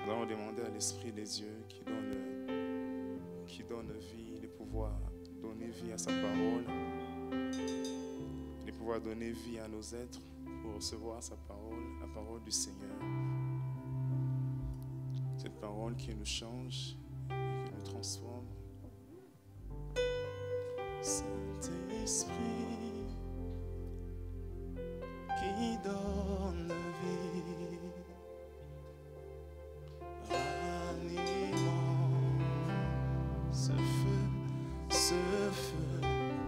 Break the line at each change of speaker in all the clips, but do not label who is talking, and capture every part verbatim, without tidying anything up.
Nous allons demander à l'Esprit des Dieux qui donne, qui donne vie, de pouvoir donner vie à sa parole, de pouvoir donner vie à nos êtres pour recevoir sa parole, la parole du Seigneur. Cette parole qui nous change, qui nous transforme. Saint-Esprit qui donne vie, ranimant ce feu, ce feu.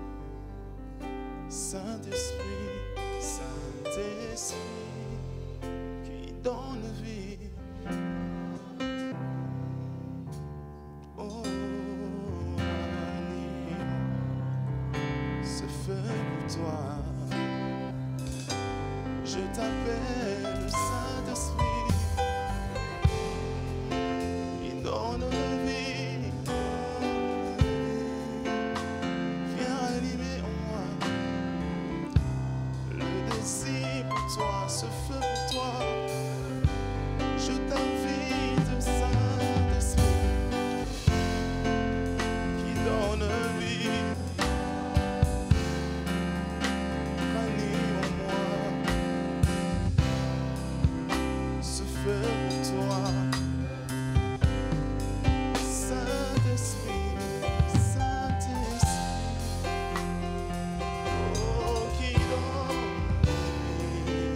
Saint-Esprit, Saint-Esprit qui donne vie. Oh, ranime ce feu pour toi. Je t'appelle Saint-Esprit qui donne vie. Viens ranimer en moi le désir pour toi, ce feu pour toi. Je t'invite, Saint-Esprit qui donne vie. Ranime en moi ce feu pour toi. Saint-Esprit, Saint-Esprit, oh, qui donne vie.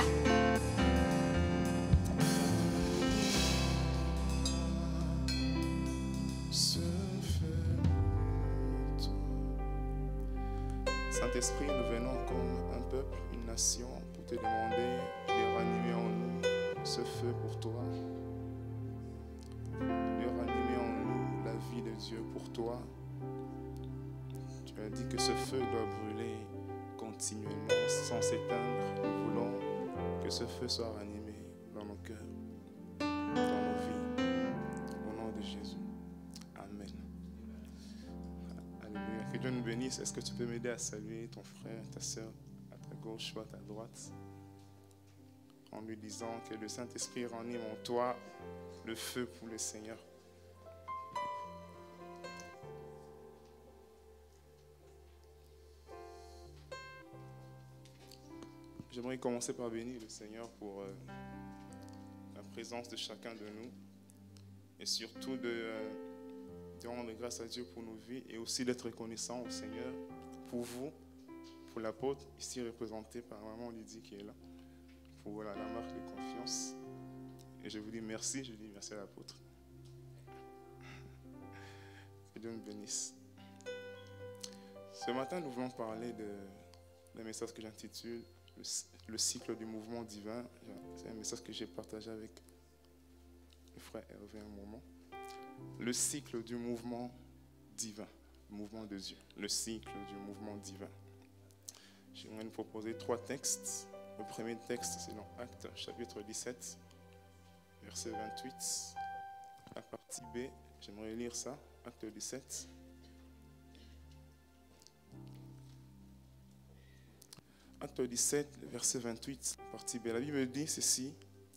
Ce feu pour toi. Saint-Esprit, nous venons comme un peuple, une nation, pour te demander de ranimer en nous ce feu pour toi, de ranimer en nous la vie de Dieu pour toi. Tu as dit que ce feu doit brûler continuellement sans s'éteindre. Nous voulons que ce feu soit ranimé dans nos cœurs, dans nos vies, au nom de Jésus. Amen. Alléluia. Que Dieu nous bénisse. Est-ce que tu peux m'aider à saluer ton frère, ta soeur, à ta gauche ou à ta droite, en lui disant que le Saint-Esprit ranime en toi le feu pour le Seigneur. J'aimerais commencer par bénir le Seigneur pour euh, la présence de chacun de nous et surtout de, euh, de rendre grâce à Dieu pour nos vies et aussi d'être reconnaissant au Seignur pour vous, pour l'apôtre, ici représenté par maman Lydie qui est là, pour voilà, la marque de confiance. Et je vous dis merci, je dis merci à l'apôtre. Que Dieu nous bénisse. Ce matin, nous voulons parler de, d'un message que j'intitule le, le cycle du mouvement divin. C'est un message que j'ai partagé avec le frère Hervé un moment. Le cycle du mouvement divin, le mouvement de Dieu, le cycle du mouvement divin. J'aimerais nous proposer trois textes. Le premier texte, c'est dans Actes, chapitre dix-sept, verset vingt-huit. La partie B, j'aimerais lire ça, Acte dix-sept. Acte dix-sept, verset vingt-huit, partie B. La Bible dit ceci: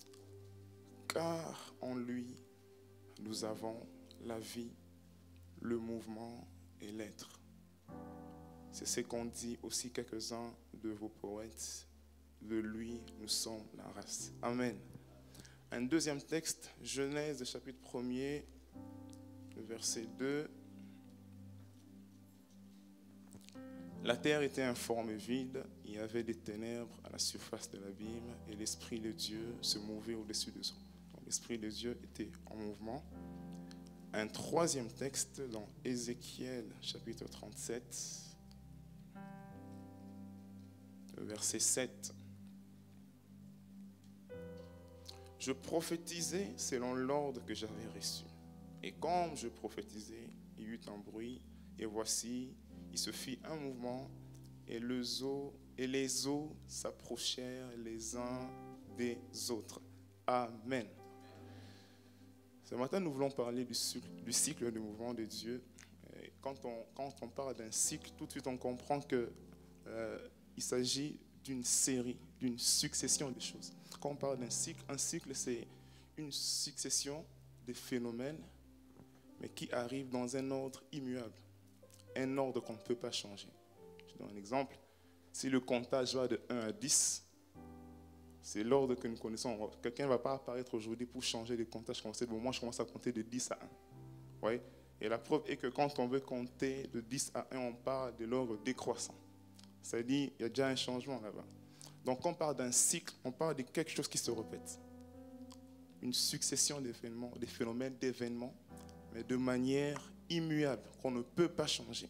car en lui, nous avons la vie, le mouvement et l'être. C'est ce qu'ont dit aussi quelques-uns de vos poètes. De lui, nous sommes la race. Amen. Un deuxième texte, Genèse, chapitre premier, verset deux. La terre était informe et vide, il y avait des ténèbres à la surface de l'abîme et l'Esprit de Dieu se mouvait au-dessus des eaux. Donc, l'Esprit de Dieu était en mouvement. Un troisième texte dans Ézéchiel, chapitre trente-sept, verset sept. Je prophétisais selon l'ordre que j'avais reçu. Et comme je prophétisais, il y eut un bruit, et voici, il se fit un mouvement, et, les eaux, et les eaux s'approchèrent les uns des autres. Amen. Ce matin, nous voulons parler du cycle, du cycle du mouvement de Dieu. Et quand, on, quand on parle d'un cycle, tout de suite on comprend qu'il euh, s'agit d'une série, d'une succession de choses. Quand on parle d'un cycle, un cycle c'est une succession des phénomènes, mais qui arrivent dans un ordre immuable, un ordre qu'on ne peut pas changer. Je donne un exemple. Si le comptage va de un à dix, c'est l'ordre que nous connaissons. Quelqu'un ne va pas apparaître aujourd'hui pour changer les comptages. Bon, moi, je commence à compter de dix à un. Ouais. Et la preuve est que quand on veut compter de dix à un, on parle de l'ordre décroissant. C'est-à-dire qu'il y a déjà un changement là-bas. Donc, quand on parle d'un cycle, on parle de quelque chose qui se répète. Une succession d'événements, des phénomènes d'événements, mais de manière immuable, qu'on ne peut pas changer.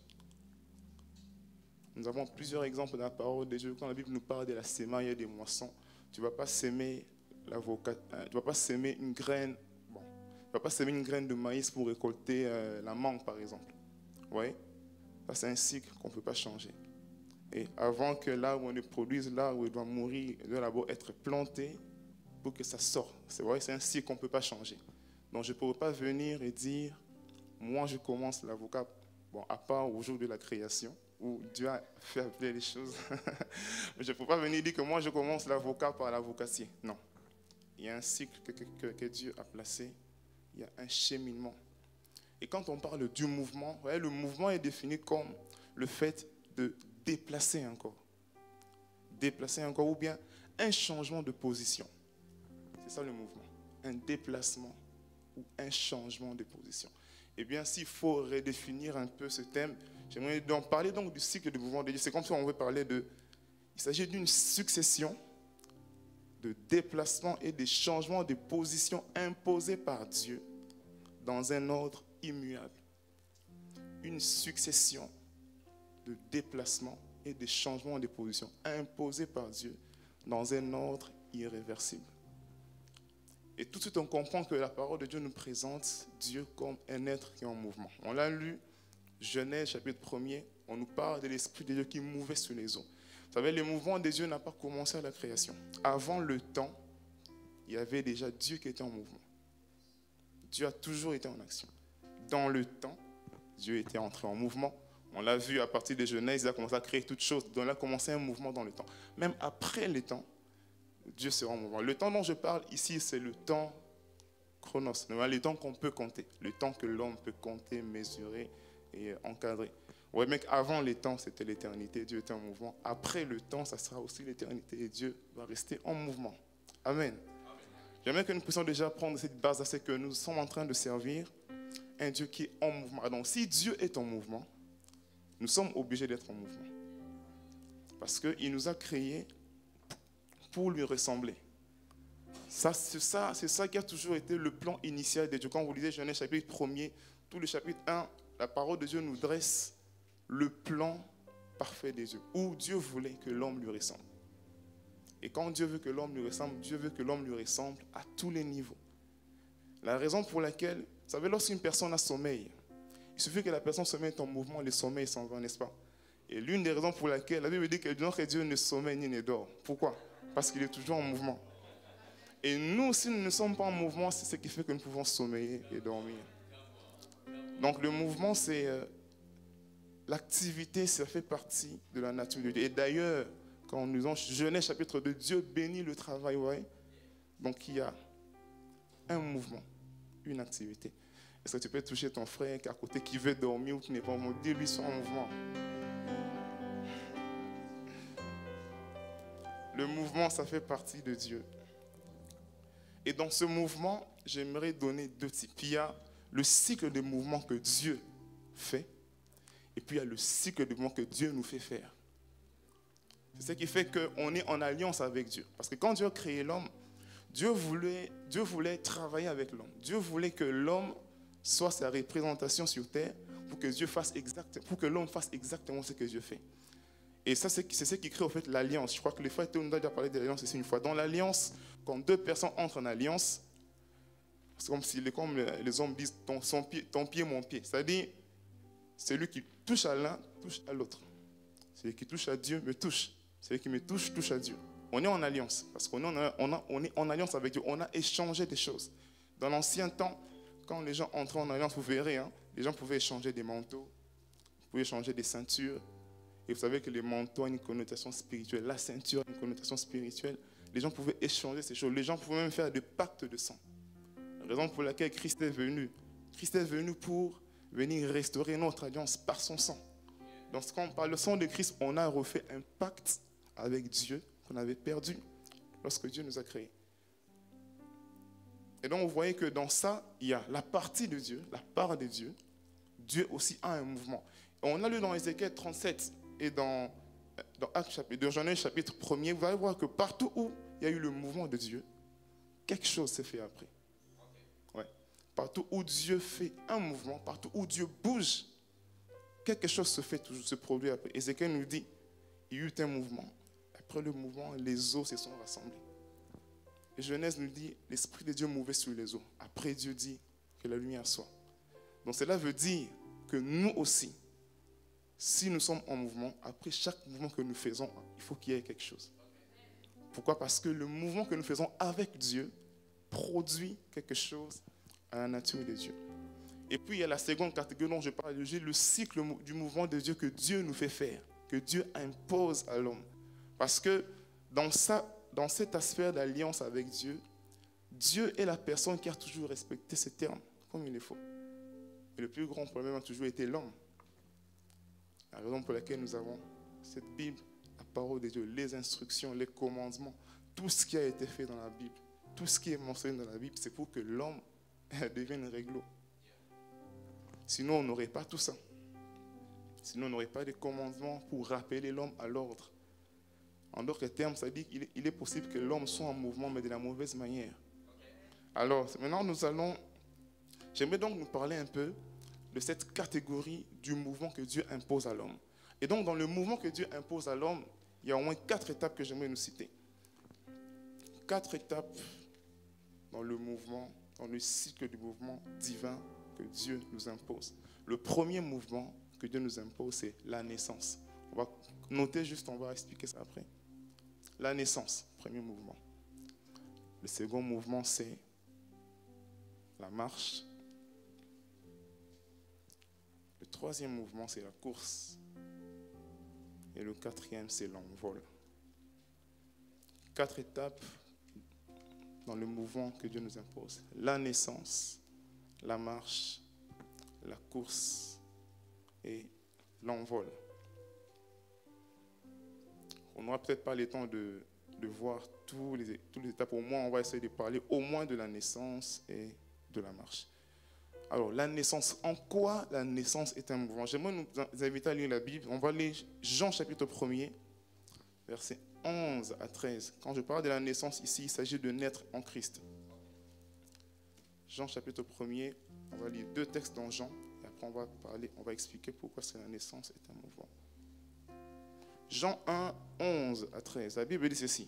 Nous avons plusieurs exemples dans la parole de Dieu. Quand la Bible nous parle de la sémaille et des moissons, tu ne vas pas s'aimer l'avocat, euh, tu vas pas s'aimer une graine, bon, tu vas pas s'aimer une graine de maïs pour récolter euh, la mangue, par exemple. Ouais, ça c'est un cycle qu'on ne peut pas changer. Et avant que l'arbre ne produise, l'arbre doit mourir, il doit d'abord être planté pour que ça sorte. C'est vrai, c'est un cycle qu'on ne peut pas changer. Donc je ne pourrais pas venir et dire, moi je commence l'avocat, bon, à part au jour de la création, où Dieu a fait appeler les choses. Je ne peux pas venir dire que moi je commence l'avocat par l'avocatie. Non. Il y a un cycle que, que, que Dieu a placé. Il y a un cheminement. Et quand on parle du mouvement, voyez, le mouvement est défini comme le fait de déplacer un corps. Déplacer un corps ou bien un changement de position. C'est ça le mouvement. Un déplacement ou un changement de position. Eh bien, s'il faut redéfinir un peu ce thème, j'aimerais donc parler donc du cycle du mouvement de Dieu. C'est comme si on veut parler de... Il s'agit d'une succession de déplacements et de changements de position imposés par Dieu dans un ordre immuable. Une succession de déplacements et de changements de position imposés par Dieu dans un ordre irréversible. Et tout de suite, on comprend que la parole de Dieu nous présente Dieu comme un être qui est en mouvement. On l'a lu, Genèse, chapitre premier, on nous parle de l'Esprit de Dieu qui mouvait sur les eaux. Vous savez, le mouvement de Dieu n'a pas commencé à la création. Avant le temps, il y avait déjà Dieu qui était en mouvement. Dieu a toujours été en action. Dans le temps, Dieu était entré en mouvement. On l'a vu à partir de Genèse, il a commencé à créer toutes choses. Donc il a commencé un mouvement dans le temps. Même après le temps, Dieu sera en mouvement. Le temps dont je parle ici, c'est le temps chronos, le temps qu'on peut compter, le temps que l'homme peut compter, mesurer et encadrer. Ouais, mais avant les temps, c'était l'éternité, Dieu était en mouvement. Après le temps, ça sera aussi l'éternité et Dieu va rester en mouvement. Amen. J'aimerais que nous puissions déjà prendre cette base, c'est que nous sommes en train de servir un Dieu qui est en mouvement. Donc si Dieu est en mouvement, nous sommes obligés d'être en mouvement. Parce qu'il nous a créés pour lui ressembler. Ça, c'est ça, c'est ça qui a toujours été le plan initial de Dieu. Quand vous lisez Genèse chapitre premier, tout le chapitre un, la parole de Dieu nous dresse le plan parfait des dieux, où Dieu voulait que l'homme lui ressemble. Et quand Dieu veut que l'homme lui ressemble, Dieu veut que l'homme lui ressemble à tous les niveaux. La raison pour laquelle, vous savez, lorsqu'une personne a sommeil, il suffit que la personne se mette en mouvement, le sommeil s'en va, n'est-ce pas? Et l'une des raisons pour laquelle la Bible dit que Dieu ne sommeille ni ne dort. Pourquoi? Parce qu'il est toujours en mouvement. Et nous, si nous ne sommes pas en mouvement, c'est ce qui fait que nous pouvons sommeiller et dormir. Donc le mouvement, c'est euh, l'activité, ça fait partie de la nature de Dieu. Et d'ailleurs, quand nous lisons Genèse chapitre deux, Dieu bénit le travail, ouais. Donc il y a un mouvement, une activité. Est-ce que tu peux toucher ton frère qui est à côté, qui veut dormir ou qui n'est pas en mouvement? Dis-lui, sois en mouvement. Le mouvement, ça fait partie de Dieu. Et dans ce mouvement, j'aimerais donner deux types. Il y a le cycle de mouvement que Dieu fait, et puis il y a le cycle de mouvement que Dieu nous fait faire. C'est ce qui fait qu'on est en alliance avec Dieu. Parce que quand Dieu a créé l'homme, Dieu voulait, Dieu voulait travailler avec l'homme. Dieu voulait que l'homme soit sa représentation sur terre pour que Dieu fasse exact, pour que l'homme fasse exactement ce que Dieu fait. Et ça, c'est ce qui crée en fait l'alliance. Je crois que les frères Théo nous a déjà parlé de l'alliance ici une fois. Dans l'alliance, quand deux personnes entrent en alliance, c'est comme si les, comme les hommes disent ton, son pied, ton pied, mon pied. C'est-à-dire, celui qui touche à l'un, touche à l'autre. Celui qui touche à Dieu me touche. Celui qui me touche, touche à Dieu. On est en alliance, parce qu'on est en, on a, on est en alliance avec Dieu. On a échangé des choses. Dans l'ancien temps, quand les gens entraient en alliance, vous verrez, hein, les gens pouvaient échanger des manteaux, ils pouvaient échanger des ceintures. Et vous savez que les manteaux ont une connotation spirituelle, la ceinture a une connotation spirituelle. Les gens pouvaient échanger ces choses. Les gens pouvaient même faire des pactes de sang. Raison pour laquelle Christ est venu. Christ est venu pour venir restaurer notre alliance par son sang. Donc, quand par le sang de Christ, on a refait un pacte avec Dieu qu'on avait perdu lorsque Dieu nous a créés. Et donc, vous voyez que dans ça, il y a la partie de Dieu, la part de Dieu. Dieu aussi a un mouvement. Et on a lu dans Ézéchiel trente-sept et dans, dans Actes chapitre, dans Genèse chapitre premier, vous allez voir que partout où il y a eu le mouvement de Dieu, quelque chose s'est fait après. Ouais. Partout où Dieu fait un mouvement, partout où Dieu bouge, quelque chose se fait toujours, se produit après. Ézéchiel nous dit, il y a eu un mouvement. Après le mouvement, les eaux se sont rassemblées. Et Genèse nous dit, l'Esprit de Dieu mouvait sur les eaux. Après, Dieu dit que la lumière soit. Donc cela veut dire que nous aussi, si nous sommes en mouvement, après chaque mouvement que nous faisons, il faut qu'il y ait quelque chose. Pourquoi? Parce que le mouvement que nous faisons avec Dieu produit quelque chose à la nature de Dieu. Et puis il y a la seconde catégorie dont je parle, le cycle du mouvement de Dieu que Dieu nous fait faire, que Dieu impose à l'homme. Parce que dans ça, dans cette sphère d'alliance avec Dieu, Dieu est la personne qui a toujours respecté ces termes, comme il le faut. Et le plus grand problème a toujours été l'homme. La raison pour laquelle nous avons cette Bible, la parole de Dieu, les instructions, les commandements, tout ce qui a été fait dans la Bible, tout ce qui est mentionné dans la Bible, c'est pour que l'homme devienne réglo. Sinon, on n'aurait pas tout ça. Sinon, on n'aurait pas de commandements pour rappeler l'homme à l'ordre. En d'autres termes, ça dit qu'il est possible que l'homme soit en mouvement, mais de la mauvaise manière. Alors, maintenant, nous allons... J'aimerais donc nous parler un peu de cette catégorie du mouvement que Dieu impose à l'homme. Et donc, dans le mouvement que Dieu impose à l'homme, il y a au moins quatre étapes que j'aimerais nous citer. Quatre étapes dans le mouvement, dans le cycle du mouvement divin que Dieu nous impose. Le premier mouvement que Dieu nous impose, c'est la naissance. On va noter juste, on va expliquer ça après. La naissance, premier mouvement. Le second mouvement, c'est la marche. Le troisième mouvement, c'est la course. Et le quatrième, c'est l'envol. Quatre étapes dans le mouvement que Dieu nous impose. La naissance, la marche, la course et l'envol. On n'aura peut-être pas le temps de, de voir tous les, toutes les étapes. Au moins, on va essayer de parler au moins de la naissance et de la marche. Alors, la naissance. En quoi la naissance est un mouvement? J'aimerais nous inviter à lire la Bible. On va lire Jean chapitre premier, versets onze à treize. Quand je parle de la naissance ici, il s'agit de naître en Christ. Jean chapitre premier, on va lire deux textes dans Jean. Et après, on va parler, on va expliquer pourquoi c'est la naissance est un mouvement. Jean un, onze à treize. La Bible dit ceci.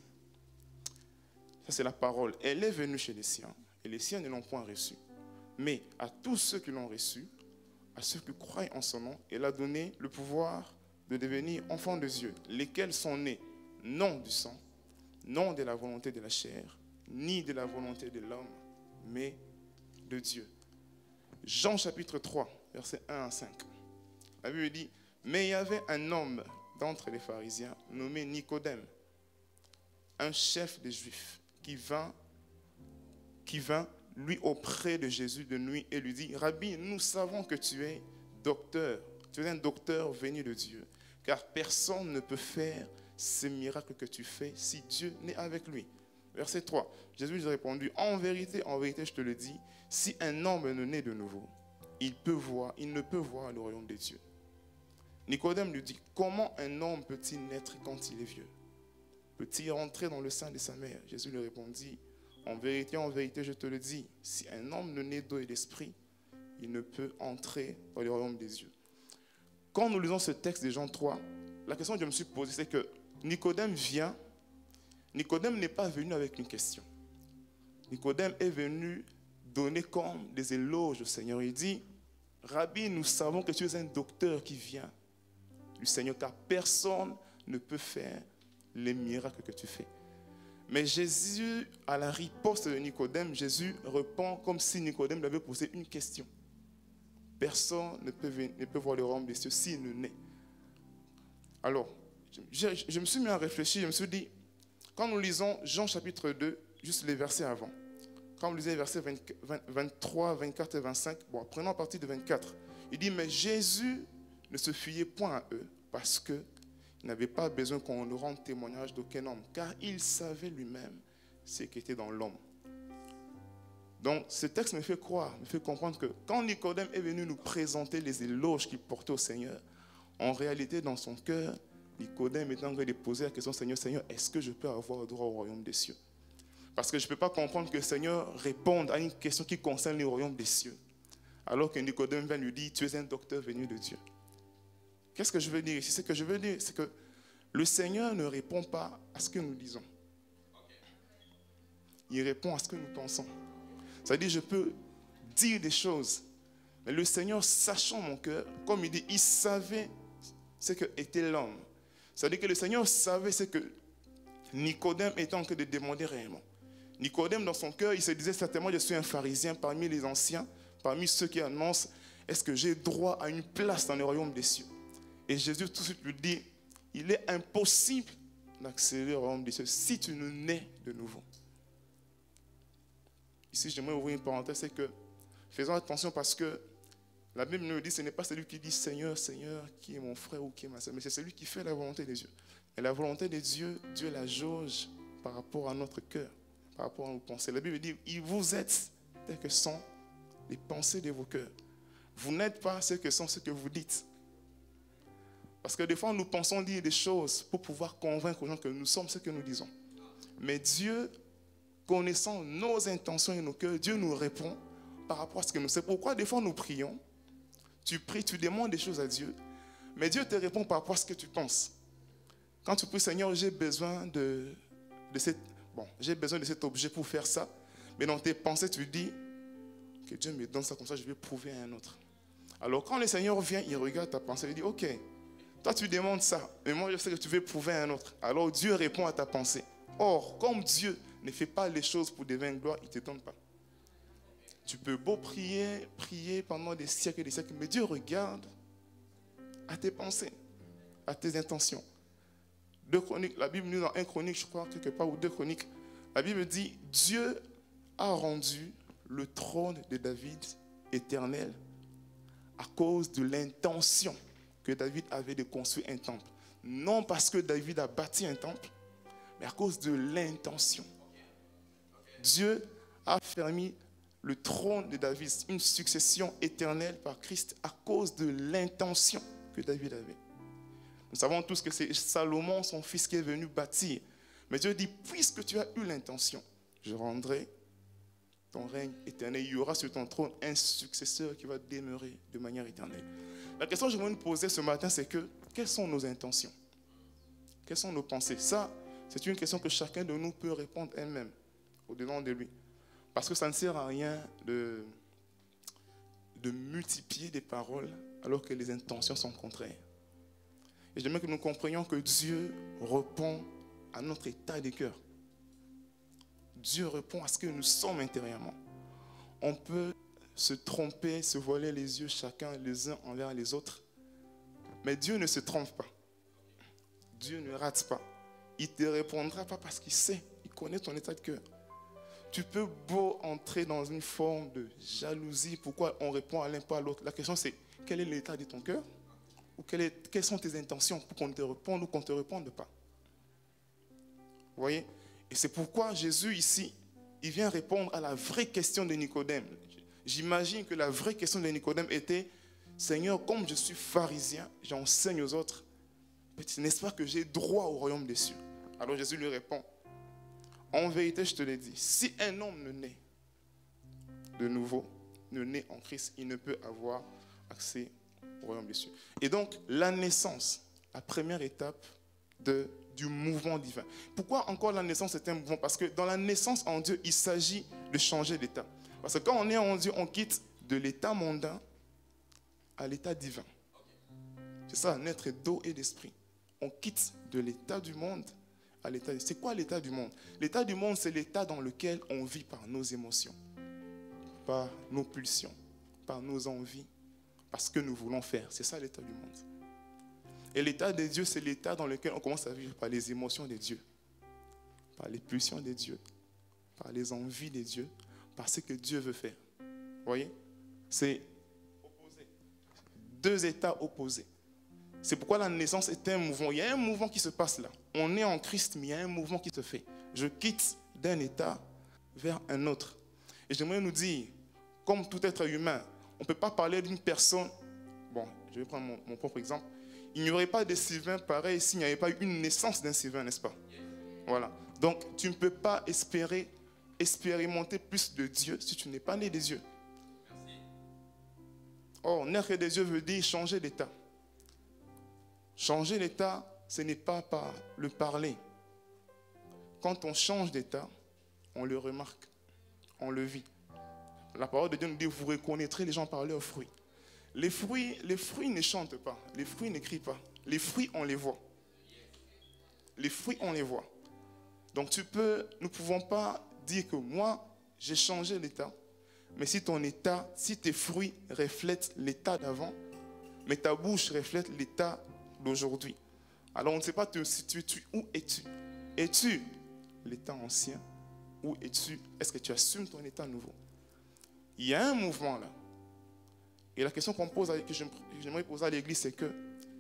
Ça, c'est la parole. Elle est venue chez les siens, et les siens ne l'ont point reçue. Mais à tous ceux qui l'ont reçue, à ceux qui croient en son nom, elle a donné le pouvoir de devenir enfants de Dieu, lesquels sont nés non du sang, non de la volonté de la chair, ni de la volonté de l'homme, mais de Dieu. Jean chapitre trois, versets un à cinq. La Bible dit, mais il y avait un homme d'entre les pharisiens nommé Nicodème, un chef des Juifs, qui vint, qui vint lui auprès de Jésus de nuit et lui dit, Rabbi, nous savons que tu es docteur, tu es un docteur venu de Dieu, car personne ne peut faire ces miracles que tu fais si Dieu n'est avec lui. Verset trois, Jésus lui a répondu, en vérité, en vérité, je te le dis, si un homme ne naît de nouveau, il peut voir, il ne peut voir le royaume des dieux. Nicodème lui dit, comment un homme peut-il naître quand il est vieux? Peut-il rentrer dans le sein de sa mère? Jésus lui répondit, en vérité, en vérité, je te le dis, si un homme ne naît d'eau et d'esprit, il ne peut entrer dans le royaume des dieux. Quand nous lisons ce texte de Jean trois, la question que je me suis posée, c'est que Nicodème vient, Nicodème n'est pas venu avec une question. Nicodème est venu donner comme des éloges au Seigneur. Il dit, Rabbi, nous savons que tu es un docteur qui vient du Seigneur, car personne ne peut faire les miracles que tu fais. Mais Jésus, à la riposte de Nicodème, Jésus répond comme si Nicodème lui avait posé une question. Personne ne peut, ne peut voir le royaume des cieux s'il ne naît. Alors, je, je me suis mis à réfléchir, je me suis dit, quand nous lisons Jean chapitre deux, juste les versets avant, Quand vous lisez versets vingt-trois, vingt-quatre et vingt-cinq, bon, prenons à partir de vingt-quatre. Il dit, mais Jésus ne se fiait point à eux, parce qu'il n'avait pas besoin qu'on lui rende témoignage d'aucun homme, car il savait lui-même ce qui était dans l'homme. Donc, ce texte me fait croire, me fait comprendre que quand Nicodème est venu nous présenter les éloges qu'il portait au Seigneur, en réalité, dans son cœur, Nicodème était en train de poser la question, Seigneur, Seigneur, est-ce que je peux avoir droit au royaume des cieux? Parce que je ne peux pas comprendre que le Seigneur réponde à une question qui concerne le royaume des cieux, alors que Nicodème vient lui dire, tu es un docteur venu de Dieu. Qu'est-ce que je veux dire ici? Ce que je veux dire, c'est que le Seigneur ne répond pas à ce que nous disons. Il répond à ce que nous pensons. C'est-à-dire, je peux dire des choses, mais le Seigneur, sachant mon cœur, comme il dit, il savait ce qu'était l'homme. C'est-à-dire que le Seigneur savait ce que Nicodème était en train de demander réellement. Nicodème, dans son cœur, il se disait certainement, je suis un pharisien parmi les anciens, parmi ceux qui annoncent, est-ce que j'ai droit à une place dans le royaume des cieux? Et Jésus tout de suite lui dit, il est impossible d'accéder au royaume des cieux si tu ne nais de nouveau. Ici, j'aimerais ouvrir une parenthèse, c'est que faisons attention parce que la Bible nous dit, ce n'est pas celui qui dit Seigneur, Seigneur, qui est mon frère ou qui est ma soeur, mais c'est celui qui fait la volonté de Dieu. Et la volonté de Dieu, Dieu la jauge par rapport à notre cœur, par rapport à nos pensées. La Bible dit, il vous êtes tels que sont les pensées de vos cœurs. Vous n'êtes pas ce que sont ce que vous dites. Parce que des fois, nous pensons dire des choses pour pouvoir convaincre aux gens que nous sommes ce que nous disons. Mais Dieu, connaissant nos intentions et nos cœurs, Dieu nous répond par rapport à ce que nous. C'est pourquoi des fois nous prions, tu pries, tu demandes des choses à Dieu, mais Dieu te répond par rapport à ce que tu penses. Quand tu pries, Seigneur, j'ai besoin de, de cette, bon, j'ai besoin de cet objet pour faire ça, mais dans tes pensées, tu dis que Dieu me donne ça comme ça, je vais prouver à un autre. Alors quand le Seigneur vient, il regarde ta pensée, il dit, ok, toi tu demandes ça, mais moi je sais que tu veux prouver à un autre. Alors Dieu répond à ta pensée. Or, comme Dieu ne fait pas les choses pour devenir gloire, il ne te donne pas. Tu peux beau prier, prier pendant des siècles et des siècles, mais Dieu regarde à tes pensées, à tes intentions. Deux Chroniques, la Bible nous dit dans un Chronique, je crois, quelque part, ou deux Chroniques, la Bible dit, Dieu a rendu le trône de David éternel à cause de l'intention que David avait de construire un temple. Non parce que David a bâti un temple, mais à cause de l'intention. Dieu a fermé le trône de David, une succession éternelle par Christ à cause de l'intention que David avait. Nous savons tous que c'est Salomon, son fils, qui est venu bâtir. Mais Dieu dit, puisque tu as eu l'intention, je rendrai ton règne éternel. Il y aura sur ton trône un successeur qui va demeurer de manière éternelle. La question que je voudrais nous poser ce matin, c'est que, quelles sont nos intentions? Quelles sont nos pensées? Ça, c'est une question que chacun de nous peut répondre elle-même, au-dedans de lui. Parce que ça ne sert à rien de, de multiplier des paroles alors que les intentions sont contraires. Et j'aimerais que nous comprenions que Dieu répond à notre état de cœur. Dieu répond à ce que nous sommes intérieurement. On peut se tromper, se voiler les yeux chacun les uns envers les autres. Mais Dieu ne se trompe pas. Dieu ne rate pas. Il ne te répondra pas parce qu'il sait, il connaît ton état de cœur. Tu peux beau entrer dans une forme de jalousie. Pourquoi on répond à l'un pas à l'autre? La question c'est, quel est l'état de ton cœur? Ou quelle est, quelles sont tes intentions pour qu'on te réponde ou qu'on ne te réponde pas? Vous voyez? Et c'est pourquoi Jésus ici, il vient répondre à la vraie question de Nicodème. J'imagine que la vraie question de Nicodème était, Seigneur, comme je suis pharisien, j'enseigne aux autres, n'est-ce pas que j'ai droit au royaume des cieux? Alors Jésus lui répond, en vérité, je te l'ai dit, si un homme ne naît de nouveau, ne naît en Christ, il ne peut avoir accès au royaume des cieux. Et donc, la naissance, la première étape de, du mouvement divin. Pourquoi encore la naissance est un mouvement? Parce que dans la naissance en Dieu, il s'agit de changer d'état. Parce que quand on est en Dieu, on quitte de l'état mondain à l'état divin. C'est ça, naître d'eau et d'esprit. On quitte de l'état du monde à l'état divin. C'est quoi l'état du monde? L'état du monde, c'est l'état dans lequel on vit par nos émotions, par nos pulsions, par nos envies, par ce que nous voulons faire. C'est ça l'état du monde. Et l'état de Dieu, c'est l'état dans lequel on commence à vivre par les émotions de Dieu, par les pulsions de Dieu, par les envies de Dieu, par ce que Dieu veut faire. Vous voyez? C'est opposé. Deux états opposés. C'est pourquoi la naissance est un mouvement. Il y a un mouvement qui se passe là. On est en Christ, mais il y a un mouvement qui se fait. Je quitte d'un état vers un autre. Et j'aimerais nous dire, comme tout être humain, on ne peut pas parler d'une personne. Bon, je vais prendre mon, mon propre exemple. Il n'y aurait pas de Sylvain pareil s'il n'y avait pas eu une naissance d'un Sylvain, n'est-ce pas? Voilà. Donc, tu ne peux pas espérer expérimenter plus de Dieu si tu n'es pas né des yeux. Merci. Or, naître des yeux veut dire changer d'état. Changer d'état, ce n'est pas par le parler. Quand on change d'état, on le remarque, on le vit. La parole de Dieu nous dit, vous reconnaîtrez les gens par leurs fruits. Les fruits, les fruits ne chantent pas, les fruits ne crient pas. Les fruits, on les voit. Les fruits, on les voit. Donc tu peux, nous ne pouvons pas dire que moi, j'ai changé l'état. Mais si ton état, si tes fruits reflètent l'état d'avant, mais ta bouche reflète l'état d'aujourd'hui. Alors on ne sait pas te situer, tu, où es-tu? Es-tu l'état ancien? Où es-tu? Est-ce que tu assumes ton état nouveau? Il y a un mouvement là. Et la question qu'on pose, que j'aimerais poser à l'église, c'est que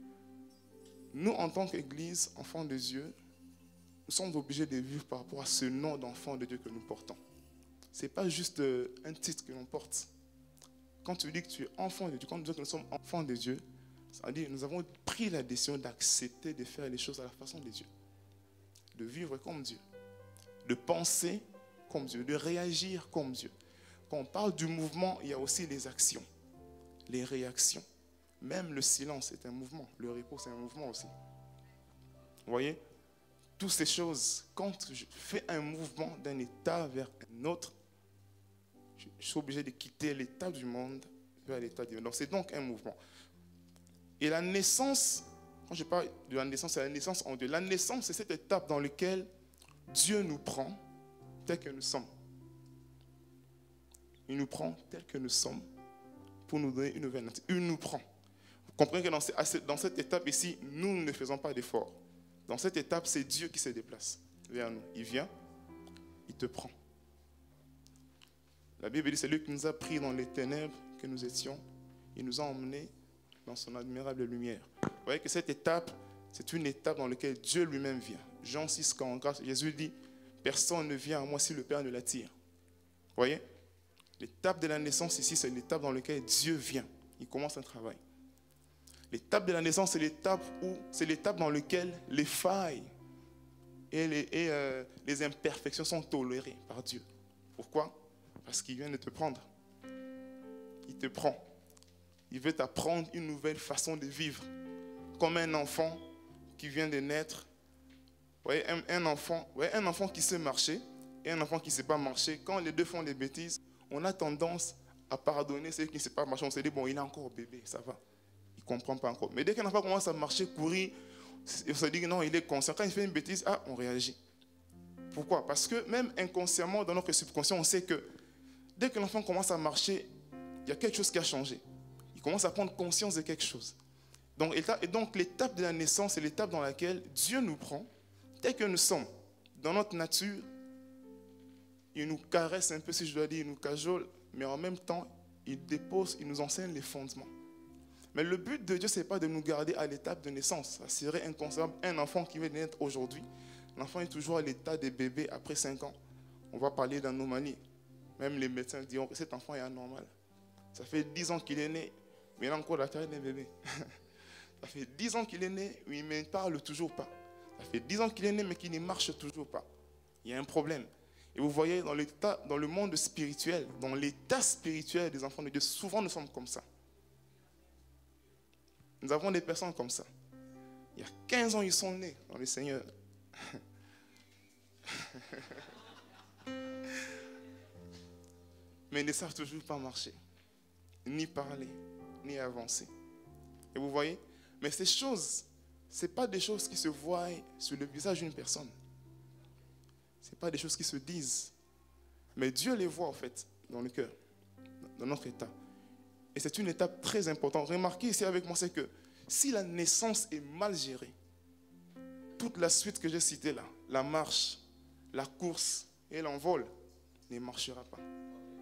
nous, en tant qu'église, enfants de Dieu, nous sommes obligés de vivre par rapport à ce nom d'enfant de Dieu que nous portons. Ce n'est pas juste un titre que l'on porte. Quand tu dis que tu es enfant de Dieu, quand tu dis que nous sommes enfants de Dieu, ça veut dire que nous avons pris la décision d'accepter de faire les choses à la façon de Dieu. De vivre comme Dieu. De penser comme Dieu. De réagir comme Dieu. Quand on parle du mouvement, il y a aussi les actions. Les réactions. Même le silence est un mouvement. Le repos, c'est un mouvement aussi. Vous voyez? Toutes ces choses, quand je fais un mouvement d'un état vers un autre, je suis obligé de quitter l'état du monde vers l'état divin. Donc c'est donc un mouvement. Et la naissance, quand je parle de la naissance, c'est la naissance en Dieu. La naissance, c'est cette étape dans laquelle Dieu nous prend tel que nous sommes. Il nous prend tel que nous sommes pour nous donner une nouvelle nature. Il nous prend. Vous comprenez que dans cette, dans cette étape ici, nous ne faisons pas d'efforts. Dans cette étape, c'est Dieu qui se déplace vers nous. Il vient, il te prend. La Bible dit, c'est lui qui nous a pris dans les ténèbres que nous étions. Il nous a emmenés dans son admirable lumière. Vous voyez que cette étape, c'est une étape dans laquelle Dieu lui-même vient. Jean six, quarante-quatre, Jésus dit, personne ne vient à moi si le Père ne l'attire. Vous voyez? L'étape de la naissance ici, c'est l'étape dans laquelle Dieu vient. Il commence un travail. L'étape de la naissance, c'est l'étape où, c'est l'étape dans laquelle les failles et, les, et euh, les imperfections sont tolérées par Dieu. Pourquoi? Parce qu'il vient de te prendre. Il te prend. Il veut t'apprendre une nouvelle façon de vivre. Comme un enfant qui vient de naître. Vous voyez, un, un, enfant, vous voyez, un enfant qui sait marcher et un enfant qui ne sait pas marcher, quand les deux font des bêtises, on a tendance à pardonner celui qui ne sait pas marcher. On se dit, bon, il est encore bébé, ça va. Il ne comprend pas encore. Mais dès qu'un enfant commence à marcher, courir, on se dit que non, il est conscient. Quand il fait une bêtise, ah, on réagit. Pourquoi? Parce que même inconsciemment, dans notre subconscient, on sait que dès que l'enfant commence à marcher, il y a quelque chose qui a changé. Il commence à prendre conscience de quelque chose. Donc, et donc l'étape de la naissance, c'est l'étape dans laquelle Dieu nous prend, tel que nous sommes, dans notre nature. Il nous caresse un peu, si je dois dire, il nous cajole, mais en même temps, il dépose, il nous enseigne les fondements. Mais le but de Dieu, ce n'est pas de nous garder à l'étape de naissance. Ça serait inconcevable. Un enfant qui vient de naître aujourd'hui, l'enfant est toujours à l'état des bébés après cinq ans. On va parler d'anomalie. Même les médecins diront que cet enfant est anormal. Ça fait dix ans qu'il est né, mais il a encore la taille d'un bébé. Ça fait dix ans qu'il est né, mais il ne parle toujours pas. Ça fait dix ans qu'il est né, mais qu'il ne marche toujours pas. Il y a un problème. Et vous voyez, dans, l'état, dans le monde spirituel, dans l'état spirituel des enfants de Dieu, souvent nous sommes comme ça. Nous avons des personnes comme ça. Il y a quinze ans, ils sont nés dans le Seigneur. Mais ils ne savent toujours pas marcher, ni parler, ni avancer. Et vous voyez, mais ces choses, ce n'est pas des choses qui se voient sur le visage d'une personne. Ce n'est pas des choses qui se disent. Mais Dieu les voit en fait dans le cœur, dans notre état. Et c'est une étape très importante. Remarquez ici avec moi, c'est que si la naissance est mal gérée, toute la suite que j'ai citée là, la marche, la course et l'envol, ne marchera pas.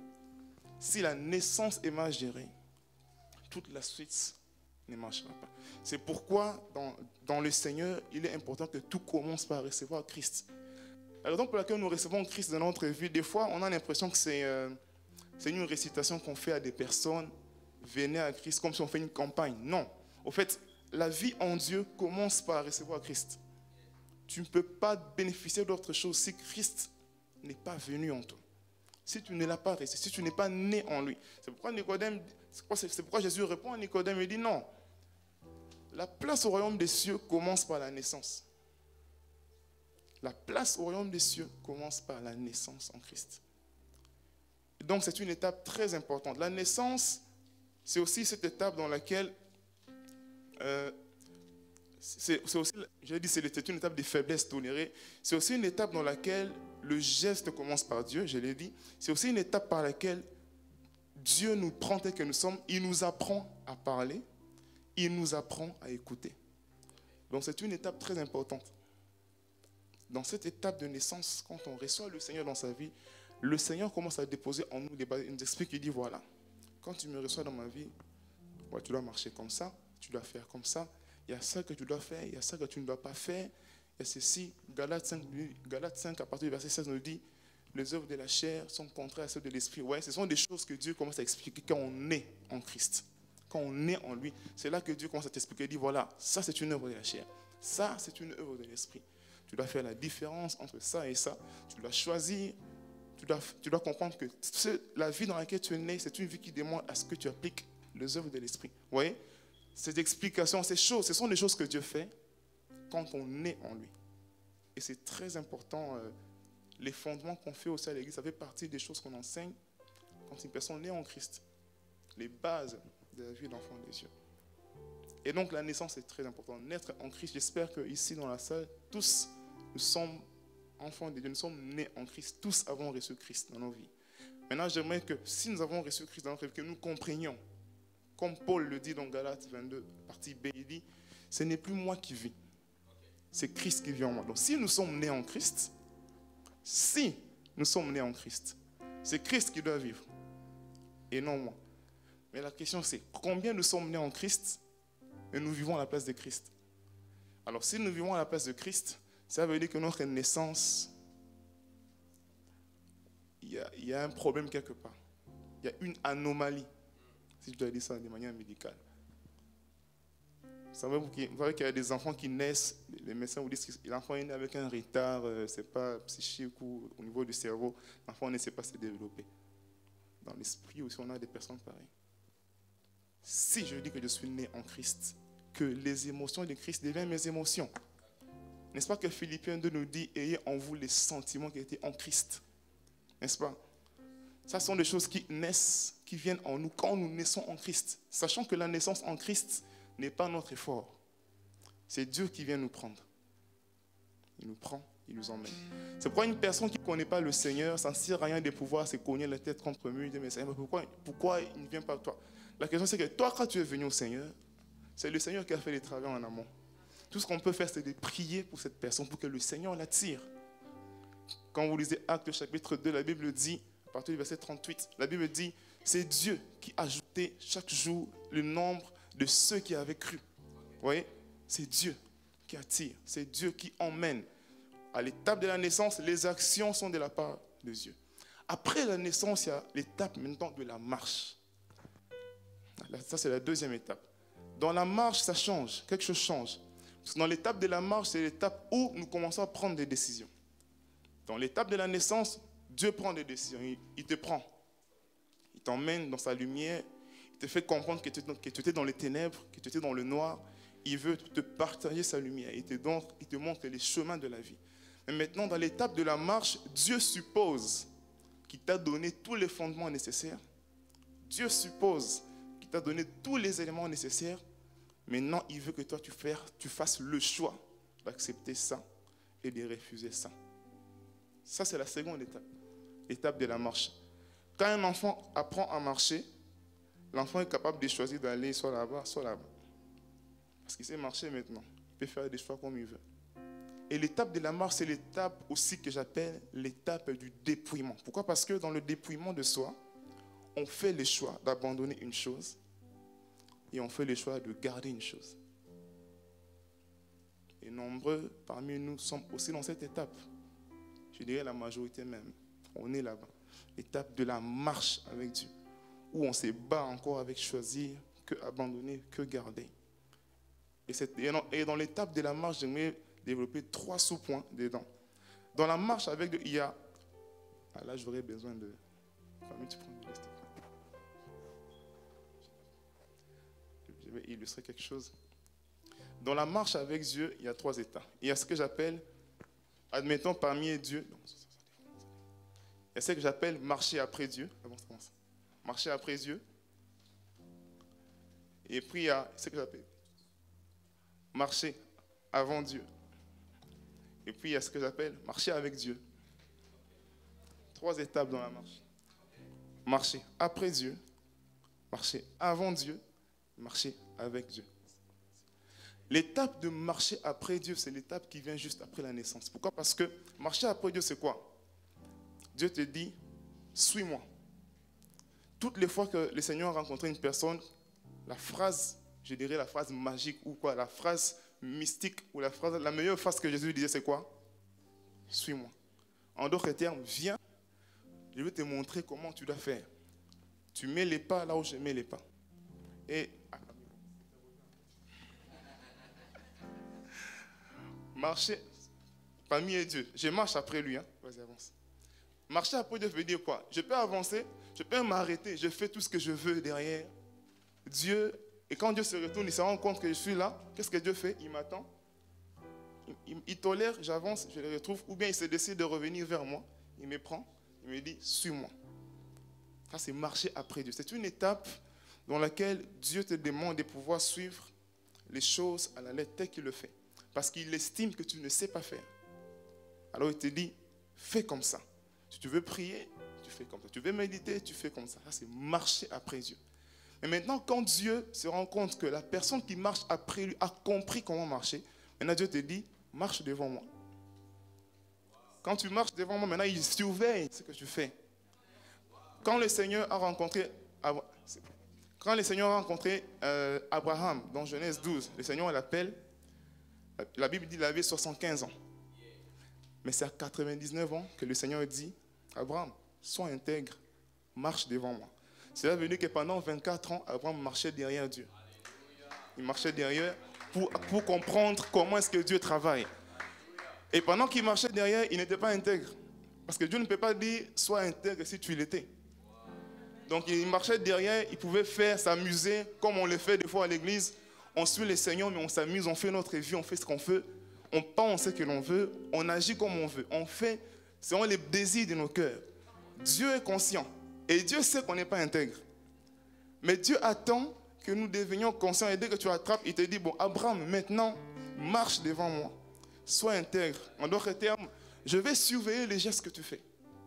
Si la naissance est mal gérée, toute la suite ne marchera pas. C'est pourquoi dans, dans le Seigneur, il est important que tout commence par recevoir Christ. La raison pour laquelle nous recevons Christ dans notre vie, des fois on a l'impression que c'est euh, c'est une récitation qu'on fait à des personnes, venez à Christ comme si on fait une campagne. Non, au fait, la vie en Dieu commence par recevoir Christ. Tu ne peux pas bénéficier d'autre chose si Christ n'est pas venu en toi. Si tu ne l'as pas reçu, si tu n'es pas né en lui. C'est pourquoi Nicodème, c'est pourquoi, c'est pourquoi Jésus répond à Nicodème et dit non. La place au royaume des cieux commence par la naissance. La place au royaume des cieux commence par la naissance en Christ. Donc c'est une étape très importante. La naissance, c'est aussi cette étape dans laquelle, euh, c'est, c'est aussi, j'ai dit c'est une étape de faiblesse tolérée. C'est aussi une étape dans laquelle le geste commence par Dieu, je l'ai dit. C'est aussi une étape par laquelle Dieu nous prend tel que nous sommes. Il nous apprend à parler. Il nous apprend à écouter. Donc c'est une étape très importante. Dans cette étape de naissance, quand on reçoit le Seigneur dans sa vie, le Seigneur commence à déposer en nous des bases. Il nous explique, il dit voilà, quand tu me reçois dans ma vie, ouais, tu dois marcher comme ça, tu dois faire comme ça. Il y a ça que tu dois faire, il y a ça que tu ne dois pas faire. Il y a ceci, Galates cinq, Galates cinq à partir du verset seize nous dit, les œuvres de la chair sont contraires à celles de l'esprit. Ouais, ce sont des choses que Dieu commence à expliquer quand on est en Christ. Quand on est en lui, c'est là que Dieu commence à t'expliquer, il dit voilà, ça c'est une œuvre de la chair, ça c'est une œuvre de l'esprit. Tu dois faire la différence entre ça et ça. Tu dois choisir. Tu dois, tu dois comprendre que ce, la vie dans laquelle tu es né, c'est une vie qui demande à ce que tu appliques les œuvres de l'esprit. Vous voyez? Ces explications, ces choses, ce sont des choses que Dieu fait quand on est en lui. Et c'est très important. Euh, les fondements qu'on fait aussi à l'église, ça fait partie des choses qu'on enseigne quand une personne est en Christ. Les bases de la vie d'enfant des cieux. Et donc la naissance est très importante. Naître en Christ, j'espère qu'ici dans la salle, tous nous sommes enfants de Dieu, nous sommes nés en Christ, tous avons reçu Christ dans nos vies. Maintenant, j'aimerais que si nous avons reçu Christ dans notre vie, que nous comprenions, comme Paul le dit dans Galates vingt-deux, partie B, il dit, ce n'est plus moi qui vis, c'est Christ qui vit en moi. Donc si nous sommes nés en Christ, si nous sommes nés en Christ, c'est Christ qui doit vivre, et non moi. Mais la question c'est, combien nous sommes nés en Christ et nous vivons à la place de Christ? Alors si nous vivons à la place de Christ, ça veut dire que notre naissance, il y a, il y a un problème quelque part. Il y a une anomalie, si je dois dire ça de manière médicale. Vous savez, vous voyez qu'il y a des enfants qui naissent, les médecins vous disent que l'enfant est né avec un retard, euh, c'est pas psychique ou au niveau du cerveau, l'enfant ne sait pas se développer. Dans l'esprit aussi, on a des personnes pareilles. Si je dis que je suis né en Christ, que les émotions de Christ deviennent mes émotions. N'est-ce pas que Philippiens deux nous dit, ayez en vous les sentiments qui étaient en Christ. N'est-ce pas? Ça sont des choses qui naissent, qui viennent en nous quand nous naissons en Christ. Sachant que la naissance en Christ n'est pas notre effort. C'est Dieu qui vient nous prendre. Il nous prend, il nous emmène. C'est pourquoi une personne qui ne connaît pas le Seigneur, ça ne sert à rien de pouvoir se cogner la tête contre le mur et dire, mais Seigneur, pourquoi, pourquoi il ne vient pas à toi? La question c'est que toi, quand tu es venu au Seigneur, c'est le Seigneur qui a fait les travaux en amont. Tout ce qu'on peut faire, c'est de prier pour cette personne, pour que le Seigneur l'attire. Quand vous lisez Actes chapitre deux, la Bible dit, à partir du verset trente-huit, la Bible dit, c'est Dieu qui ajoutait chaque jour le nombre de ceux qui avaient cru. Vous voyez? C'est Dieu qui attire, c'est Dieu qui emmène. À l'étape de la naissance, les actions sont de la part de Dieu. Après la naissance, il y a l'étape maintenant de la marche. Ça, c'est la deuxième étape. Dans la marche, ça change, quelque chose change. Parce que dans l'étape de la marche, c'est l'étape où nous commençons à prendre des décisions. Dans l'étape de la naissance, Dieu prend des décisions. Il, il te prend. Il t'emmène dans sa lumière. Il te fait comprendre que tu, que tu étais dans les ténèbres, que tu étais dans le noir. Il veut te partager sa lumière. Il te, donne, il te montre les chemins de la vie. Mais maintenant, dans l'étape de la marche, Dieu suppose qu'il t'a donné tous les fondements nécessaires. Dieu suppose qu'il t'a donné tous les éléments nécessaires. Maintenant, il veut que toi, tu, fasses, tu fasses le choix d'accepter ça et de refuser ça. Ça, c'est la seconde étape, l'étape de la marche. Quand un enfant apprend à marcher, l'enfant est capable de choisir d'aller soit là-bas, soit là-bas. Parce qu'il sait marcher maintenant. Il peut faire des choix comme il veut. Et l'étape de la marche, c'est l'étape aussi que j'appelle l'étape du dépouillement. Pourquoi? Parce que dans le dépouillement de soi, on fait le choix d'abandonner une chose et on fait le choix de garder une chose. Et nombreux parmi nous sommes aussi dans cette étape. Je dirais la majorité même. On est là-bas. L'étape de la marche avec Dieu. Où on se bat encore avec choisir, que abandonner, que garder. Et, cette, et dans, et dans l'étape de la marche, j'aimerais développer trois sous-points dedans. Dans la marche avec Dieu, il y a... Ah là, j'aurais besoin de... Famille, tu prends le reste. Je vais illustrer quelque chose. Dans la marche avec Dieu, il y a trois états. Il y a ce que j'appelle, admettons parmi Dieu, non, il y a ce que j'appelle marcher après Dieu. Marcher après Dieu. Et puis il y a ce que j'appelle marcher avant Dieu. Et puis il y a ce que j'appelle marcher avec Dieu. Trois étapes dans la marche. Marcher après Dieu, marcher avant Dieu, marcher avec Dieu. L'étape de marcher après Dieu, c'est l'étape qui vient juste après la naissance. Pourquoi? Parce que marcher après Dieu, c'est quoi? Dieu te dit, suis-moi. Toutes les fois que le Seigneur a rencontré une personne, la phrase, je dirais la phrase magique ou quoi, la phrase mystique ou la phrase, la meilleure phrase que Jésus disait, c'est quoi? Suis-moi. En d'autres termes, viens, je vais te montrer comment tu dois faire. Tu mets les pas là où je mets les pas. Et marcher parmi Dieu. Je marche après lui. Hein. Vas-y, avance. Marcher après Dieu veut dire quoi? Je peux avancer, je peux m'arrêter, je fais tout ce que je veux derrière Dieu. Et quand Dieu se retourne, il se rend compte que je suis là. Qu'est-ce que Dieu fait? Il m'attend. Il, il, il tolère, j'avance, je le retrouve. Ou bien il se décide de revenir vers moi. Il me prend, il me dit, suis-moi. Ça, c'est marcher après Dieu. C'est une étape dans laquelle Dieu te demande de pouvoir suivre les choses à la lettre telle qu'il le fait. Parce qu'il estime que tu ne sais pas faire. Alors il te dit, fais comme ça. Si tu veux prier, tu fais comme ça. Tu veux méditer, tu fais comme ça. Ça, c'est marcher après Dieu. Mais maintenant, quand Dieu se rend compte que la personne qui marche après lui a compris comment marcher, maintenant Dieu te dit, marche devant moi. Quand tu marches devant moi, maintenant il surveille ce que tu fais. Quand le Seigneur a rencontré, quand le Seigneur a rencontré euh, Abraham dans Genèse douze, le Seigneur l'appelle. La Bible dit qu'il avait soixante-quinze ans. Mais c'est à quatre-vingt-dix-neuf ans que le Seigneur dit, Abraham, sois intègre, marche devant moi. Cela veut dire que pendant vingt-quatre ans, Abraham marchait derrière Dieu. Il marchait derrière pour, pour comprendre comment est-ce que Dieu travaille. Et pendant qu'il marchait derrière, il n'était pas intègre. Parce que Dieu ne peut pas dire, sois intègre si tu l'étais. Donc il marchait derrière, il pouvait faire, s'amuser, comme on le fait des fois à l'église. On suit les Seigneurs, mais on s'amuse, on fait notre vie, on fait ce qu'on veut. On pense ce que l'on veut, on agit comme on veut. On fait selon les désirs de nos cœurs. Dieu est conscient. Et Dieu sait qu'on n'est pas intègre. Mais Dieu attend que nous devenions conscients. Et dès que tu attrapes, il te dit, bon, Abraham, maintenant, marche devant moi. Sois intègre. En d'autres termes, je vais surveiller les gestes que tu fais.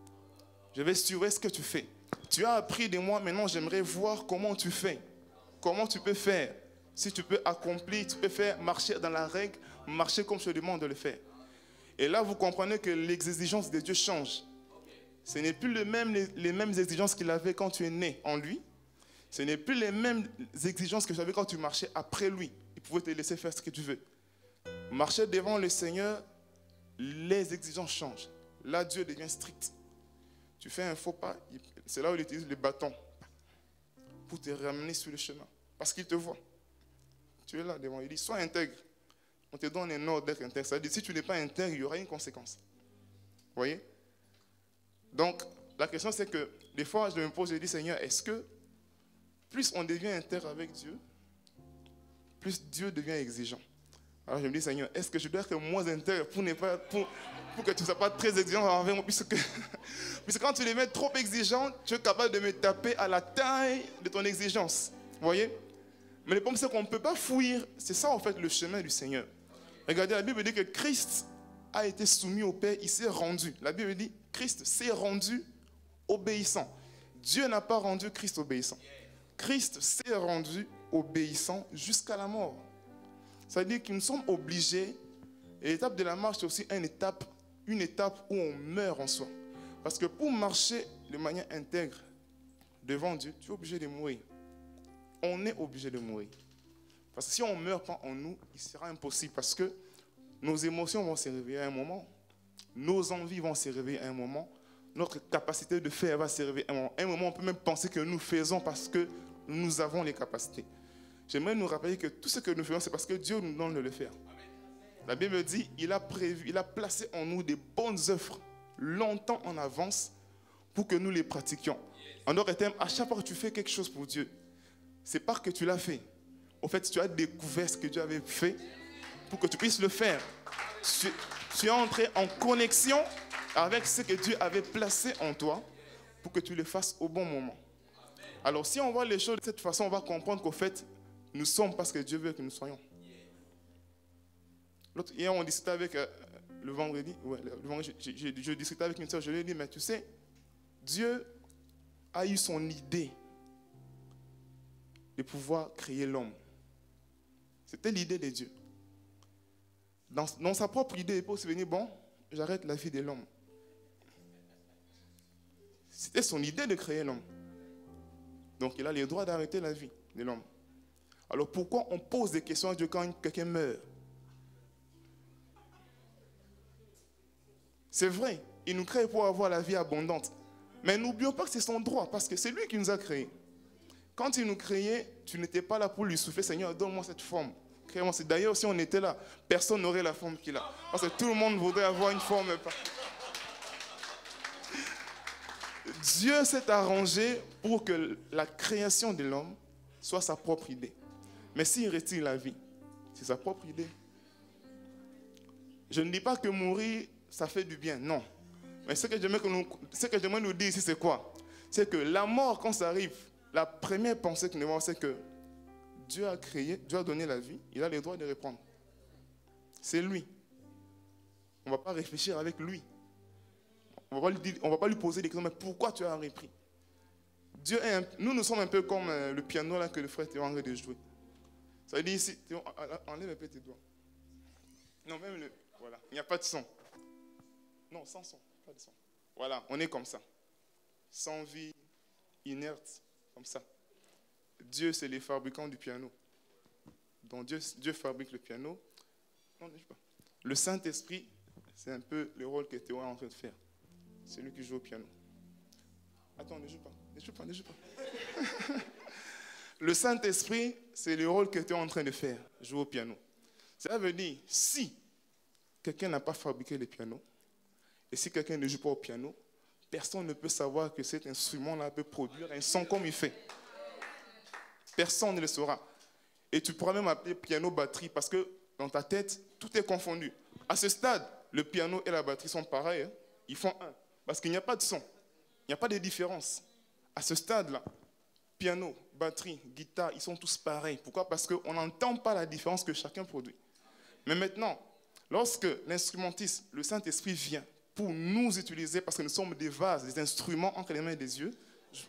Je vais surveiller ce que tu fais. Tu as appris de moi, maintenant j'aimerais voir comment tu fais. Comment tu peux faire. Si tu peux accomplir, tu peux faire marcher dans la règle, marcher comme je te demande de le faire. Et là, vous comprenez que les exigences de Dieu changent. Ce n'est plus les mêmes, les, les mêmes exigences qu'il avait quand tu es né en lui. Ce n'est plus les mêmes exigences que tu avais quand tu marchais après lui. Il pouvait te laisser faire ce que tu veux. Marcher devant le Seigneur, les exigences changent. Là, Dieu devient strict. Tu fais un faux pas, c'est là où il utilise le bâton pour te ramener sur le chemin. Parce qu'il te voit. Tu es là devant, il dit, sois intègre. On te donne un ordre d'être intègre. Ça veut dire, si tu n'es pas intègre, il y aura une conséquence. Vous voyez? Donc, la question c'est que, des fois, je me pose, je dis, Seigneur, est-ce que plus on devient intègre avec Dieu, plus Dieu devient exigeant? Alors je me dis, Seigneur, est-ce que je dois être moins intègre pour, ne pas, pour, pour que tu ne sois pas très exigeant envers moi, puisque, puisque quand tu les mets trop exigeants, tu es capable de me taper à la taille de ton exigence. Vous voyez? Mais le problème, c'est qu'on ne peut pas fuir. C'est ça, en fait, le chemin du Seigneur. Regardez, la Bible dit que Christ a été soumis au Père, il s'est rendu. La Bible dit, Christ s'est rendu obéissant. Dieu n'a pas rendu Christ obéissant. Christ s'est rendu obéissant jusqu'à la mort. Ça veut dire que nous sommes obligés, et l'étape de la marche, c'est aussi une étape, une étape où on meurt en soi. Parce que pour marcher de manière intègre devant Dieu, tu es obligé de mourir. On est obligé de mourir. Parce que si on ne meurt pas en nous, il sera impossible. Parce que nos émotions vont se réveiller à un moment. Nos envies vont se réveiller à un moment. Notre capacité de faire va se réveiller à un moment. À un moment, on peut même penser que nous faisons parce que nous avons les capacités. J'aimerais nous rappeler que tout ce que nous faisons, c'est parce que Dieu nous donne de le faire. La Bible dit, il a prévu, il a placé en nous des bonnes œuvres longtemps en avance pour que nous les pratiquions. En d'autres termes, à chaque fois que tu fais quelque chose pour Dieu, c'est pas que tu l'as fait. Au fait, tu as découvert ce que Dieu avait fait pour que tu puisses le faire. Tu, tu es entré en connexion avec ce que Dieu avait placé en toi pour que tu le fasses au bon moment. Alors, si on voit les choses de cette façon, on va comprendre qu'au fait, nous sommes parce que Dieu veut que nous soyons. L'autre, hier, on discutait avec, euh, le vendredi, ouais, le vendredi je, je, je, je discutais avec une soeur, je lui ai dit, mais tu sais, Dieu a eu son idée de pouvoir créer l'homme. C'était l'idée de Dieu. Dans, dans sa propre idée, il peut se venir, bon, j'arrête la vie de l'homme. C'était son idée de créer l'homme. Donc il a le droit d'arrêter la vie de l'homme. Alors pourquoi on pose des questions à Dieu quand quelqu'un meurt? C'est vrai, il nous crée pour avoir la vie abondante. Mais n'oublions pas que c'est son droit, parce que c'est lui qui nous a créés. Quand il nous créait, tu n'étais pas là pour lui souffler, Seigneur, donne-moi cette forme. D'ailleurs, si on était là, personne n'aurait la forme qu'il a. Parce que tout le monde voudrait avoir une forme. Dieu s'est arrangé pour que la création de l'homme soit sa propre idée. Mais s'il retire la vie, c'est sa propre idée. Je ne dis pas que mourir, ça fait du bien, non. Mais ce que j'aimerais nous, ce que j'aimerais nous dire ici, c'est quoi? C'est que la mort, quand ça arrive, la première pensée que nous avons, c'est que Dieu a créé, Dieu a donné la vie, il a le droit de répondre. C'est lui. On ne va pas réfléchir avec lui. On ne va pas lui poser des questions, mais pourquoi tu as repris? Dieu est un, nous, nous sommes un peu comme euh, le piano là, que le frère était en train de jouer. Ça veut dire ici, Théo, enlève un peu tes doigts. Non, même le, voilà, il n'y a pas de son. Non, sans son, pas de son. Voilà, on est comme ça. Sans vie, inerte, comme ça. Dieu, c'est les fabricants du piano. Donc Dieu, Dieu fabrique le piano. Non, ne joue pas. Le Saint-Esprit, c'est un peu le rôle que Théo est en train de faire. C'est lui qui joue au piano. Attends, ne joue pas, ne joue pas, ne joue pas. Le Saint-Esprit, c'est le rôle que Théo est en train de faire, jouer au piano. Ça veut dire, si quelqu'un n'a pas fabriqué le piano, et si quelqu'un ne joue pas au piano, personne ne peut savoir que cet instrument-là peut produire un son comme il fait. Personne ne le saura. Et tu pourras même appeler piano batterie parce que dans ta tête, tout est confondu. À ce stade, le piano et la batterie sont pareils. Hein? Ils font un. Parce qu'il n'y a pas de son. Il n'y a pas de différence. À ce stade-là, piano, batterie, guitare, ils sont tous pareils. Pourquoi? Parce qu'on n'entend pas la différence que chacun produit. Mais maintenant, lorsque l'instrumentiste, le Saint-Esprit vient pour nous utiliser, parce que nous sommes des vases, des instruments entre les mains des yeux,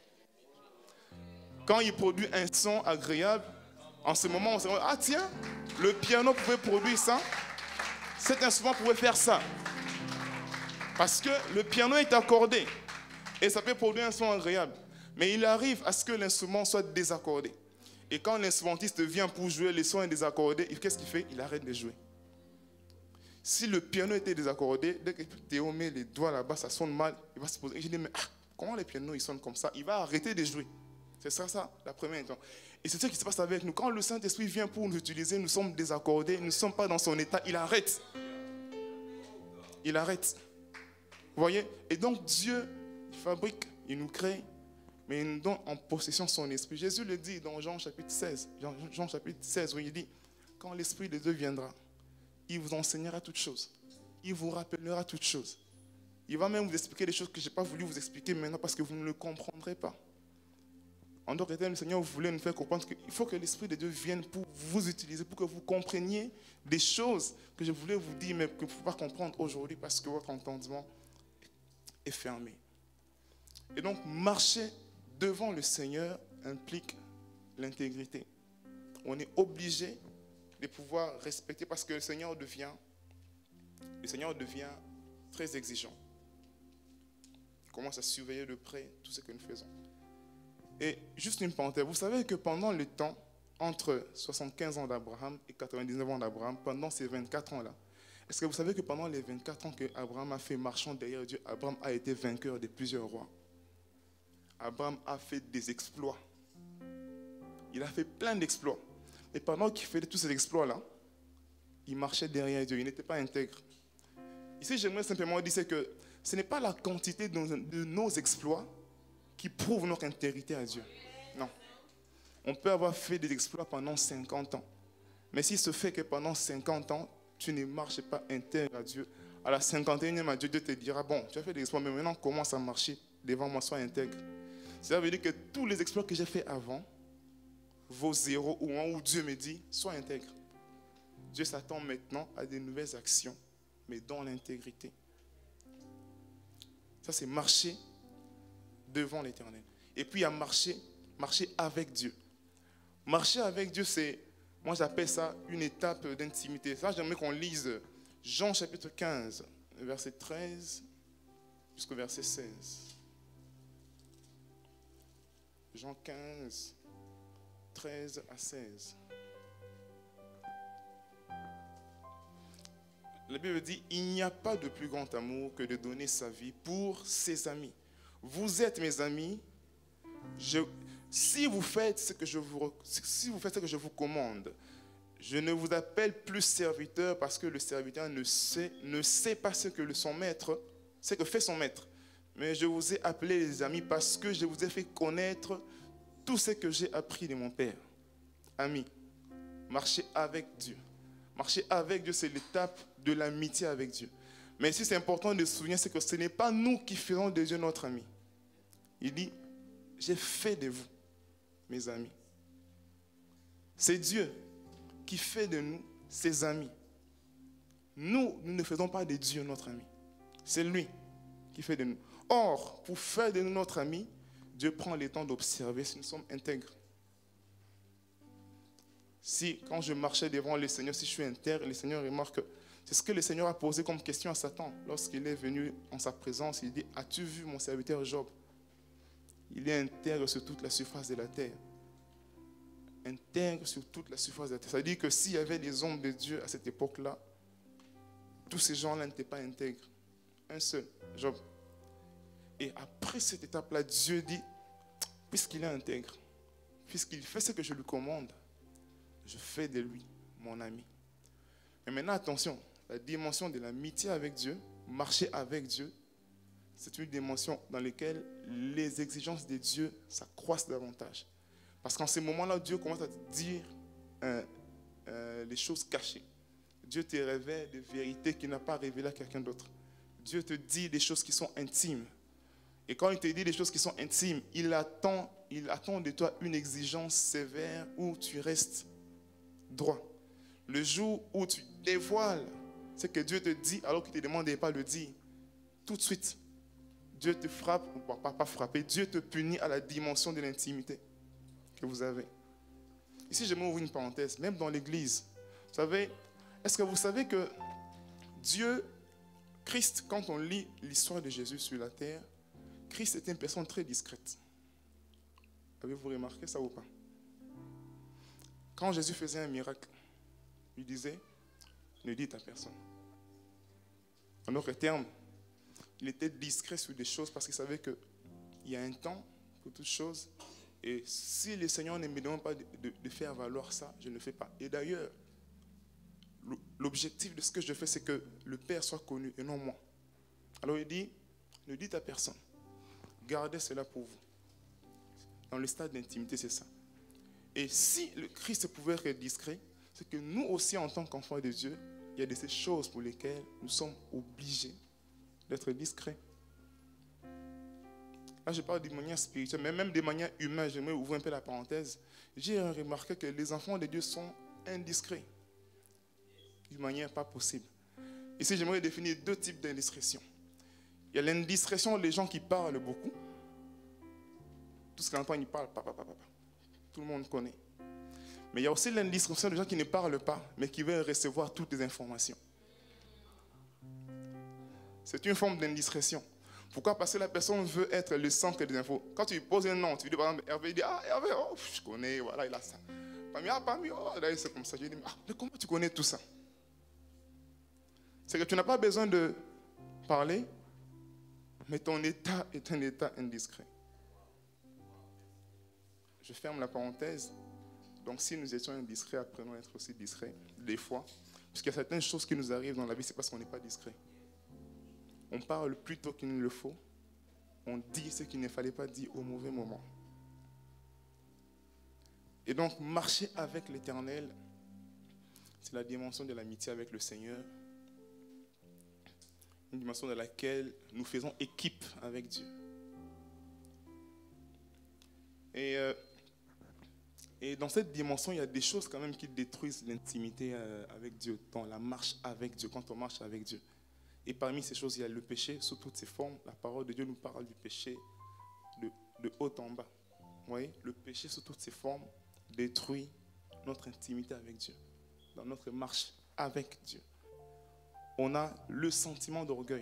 quand il produit un son agréable, en ce moment, on se dit, ah tiens, le piano pouvait produire ça, cet instrument pouvait faire ça. Parce que le piano est accordé et ça peut produire un son agréable. Mais il arrive à ce que l'instrument soit désaccordé. Et quand l'instrumentiste vient pour jouer, le son est désaccordé, qu'est-ce qu'il fait? Il arrête de jouer. Si le piano était désaccordé, dès que Théo met les doigts là-bas, ça sonne mal, il va se poser. Et je dis, mais ah, comment les pianos ils sonnent comme ça? Il va arrêter de jouer. C'est ça, ça, la première étape. Et c'est ce qui se passe avec nous. Quand le Saint-Esprit vient pour nous utiliser, nous sommes désaccordés, nous ne sommes pas dans son état, il arrête. Il arrête. Vous voyez? Et donc Dieu, il fabrique, il nous crée, mais il nous donne en possession son esprit. Jésus le dit dans Jean chapitre seize, Jean, Jean chapitre seize, où il dit, quand l'Esprit de Dieu viendra, il vous enseignera toutes choses. Il vous rappellera toutes choses. Il va même vous expliquer des choses que je n'ai pas voulu vous expliquer maintenant parce que vous ne le comprendrez pas. En d'autres termes, le Seigneur voulait nous faire comprendre qu'il faut que l'Esprit de Dieu vienne pour vous utiliser, pour que vous compreniez des choses que je voulais vous dire, mais que vous ne pouvez pas comprendre aujourd'hui parce que votre entendement est fermé. Et donc, marcher devant le Seigneur implique l'intégrité. On est obligé de pouvoir respecter parce que le Seigneur devient, le Seigneur devient très exigeant. Il commence à surveiller de près tout ce que nous faisons. Et juste une parenthèse, vous savez que pendant le temps, entre soixante-quinze ans d'Abraham et quatre-vingt-dix-neuf ans d'Abraham, pendant ces vingt-quatre ans-là, est-ce que vous savez que pendant les vingt-quatre ans que Abraham a fait marchant derrière Dieu, Abraham a été vainqueur de plusieurs rois. Abraham a fait des exploits. Il a fait plein d'exploits. Et pendant qu'il faisait tous ces exploits-là, il marchait derrière Dieu, il n'était pas intègre. Ici, j'aimerais simplement dire que ce n'est pas la quantité de nos, de nos exploits qui prouve notre intégrité à Dieu. Non. On peut avoir fait des exploits pendant cinquante ans. Mais s'il se fait que pendant cinquante ans, tu ne marches pas intègre à Dieu, à la cinquante et unième, Dieu te dira, bon, tu as fait des exploits, mais maintenant commence à marcher devant moi, sois intègre. Ça veut dire que tous les exploits que j'ai faits avant vaut zéro ou un, où Dieu me dit, sois intègre. Dieu s'attend maintenant à de nouvelles actions, mais dans l'intégrité. Ça, c'est marcher devant l'Éternel. Et puis, il y a marcher, marcher avec Dieu. Marcher avec Dieu, c'est, moi j'appelle ça une étape d'intimité. Ça, j'aimerais qu'on lise Jean chapitre quinze, verset treize jusqu'au verset seize. Jean quinze, treize à seize. La Bible dit, il n'y a pas de plus grand amour que de donner sa vie pour ses amis. Vous êtes mes amis. Je, si vous faites ce que je vous, si vous faites ce que je vous commande, je ne vous appelle plus serviteur parce que le serviteur ne sait, ne sait pas ce que son maître, ce que fait son maître. Mais je vous ai appelé les amis parce que je vous ai fait connaître tout ce que j'ai appris de mon Père. Amis, marchez avec Dieu. Marcher avec Dieu, c'est l'étape de l'amitié avec Dieu. Mais ici, c'est important de se souvenir, c'est que ce n'est pas nous qui faisons de Dieu notre ami. Il dit, j'ai fait de vous mes amis. C'est Dieu qui fait de nous ses amis. Nous, nous ne faisons pas de Dieu notre ami. C'est lui qui fait de nous. Or, pour faire de nous notre ami, Dieu prend le temps d'observer si nous sommes intègres. Si, quand je marchais devant le Seigneur, si je suis intègre, le Seigneur remarque, c'est ce que le Seigneur a posé comme question à Satan. Lorsqu'il est venu en sa présence, il dit, as-tu vu mon serviteur Job? Il est intègre sur toute la surface de la terre. Intègre sur toute la surface de la terre. Ça veut dire que s'il y avait des hommes de Dieu à cette époque-là, tous ces gens-là n'étaient pas intègres. Un seul, Job. Et après cette étape-là, Dieu dit, puisqu'il est intègre, puisqu'il fait ce que je lui commande, je fais de lui mon ami. Mais maintenant, attention, la dimension de l'amitié avec Dieu, marcher avec Dieu, c'est une dimension dans laquelle les exigences de Dieu s'accroissent davantage. Parce qu'en ce moment-là, Dieu commence à te dire euh, euh, les choses cachées. Dieu te révèle des vérités qu'il n'a pas révélées à quelqu'un d'autre. Dieu te dit des choses qui sont intimes. Et quand il te dit des choses qui sont intimes, il attend, il attend de toi une exigence sévère où tu restes droit. Le jour où tu dévoiles ce que Dieu te dit alors qu'il ne te demande de pas le dire, tout de suite, Dieu te frappe, ou pas, pas frapper, Dieu te punit à la dimension de l'intimité que vous avez. Ici, j'aimerais ouvrir une parenthèse, même dans l'église. Vous savez, est-ce que vous savez que Dieu, Christ, quand on lit l'histoire de Jésus sur la terre, Christ était une personne très discrète. Avez-vous remarqué ça ou pas? Quand Jésus faisait un miracle, il disait, ne dites à personne. En d'autres termes, il était discret sur des choses parce qu'il savait qu'il y a un temps pour toutes choses. Et si le Seigneur ne me demande pas de, de, de faire valoir ça, je ne le fais pas. Et d'ailleurs, l'objectif de ce que je fais, c'est que le Père soit connu et non moi. Alors il dit, ne dites à personne. Gardez cela pour vous. Dans le stade d'intimité, c'est ça. Et si le Christ pouvait être discret, c'est que nous aussi, en tant qu'enfants de Dieu, il y a de ces choses pour lesquelles nous sommes obligés d'être discrets. Là, je parle de manière spirituelle, mais même de manière humaine. J'aimerais ouvrir un peu la parenthèse. J'ai remarqué que les enfants de Dieu sont indiscrets. D'une manière pas possible. Ici, j'aimerais définir deux types d'indiscrétion. Il y a l'indiscrétion des gens qui parlent beaucoup. Tout ce qu'on entend, ils parlent, papa, papa, papa. Tout le monde connaît. Mais il y a aussi l'indiscrétion des gens qui ne parlent pas, mais qui veulent recevoir toutes les informations. C'est une forme d'indiscrétion. Pourquoi? Parce que la personne veut être le centre des infos. Quand tu lui poses un nom, tu lui dis par exemple Hervé, il dit ah Hervé, oh, je connais, voilà, il a ça. Parmi, ah, parmi, oh, là, c'est comme ça. Je lui dis, ah, mais comment tu connais tout ça? C'est que tu n'as pas besoin de parler, mais ton état est un état indiscret. Je ferme la parenthèse. Donc si nous étions indiscrets, apprenons à être aussi discrets, des fois. Parce qu'il y a certaines choses qui nous arrivent dans la vie, c'est parce qu'on n'est pas discret. On parle plus tôt qu'il ne le faut. On dit ce qu'il ne fallait pas dire au mauvais moment. Et donc, marcher avec l'Éternel, c'est la dimension de l'amitié avec le Seigneur. Une dimension dans laquelle nous faisons équipe avec Dieu. Et, euh, et dans cette dimension, il y a des choses quand même qui détruisent l'intimité euh, avec Dieu, dans la marche avec Dieu, quand on marche avec Dieu. Et parmi ces choses, il y a le péché sous toutes ses formes. La parole de Dieu nous parle du péché de, de haut en bas. Vous voyez, le péché sous toutes ses formes détruit notre intimité avec Dieu, dans notre marche avec Dieu. On a le sentiment d'orgueil.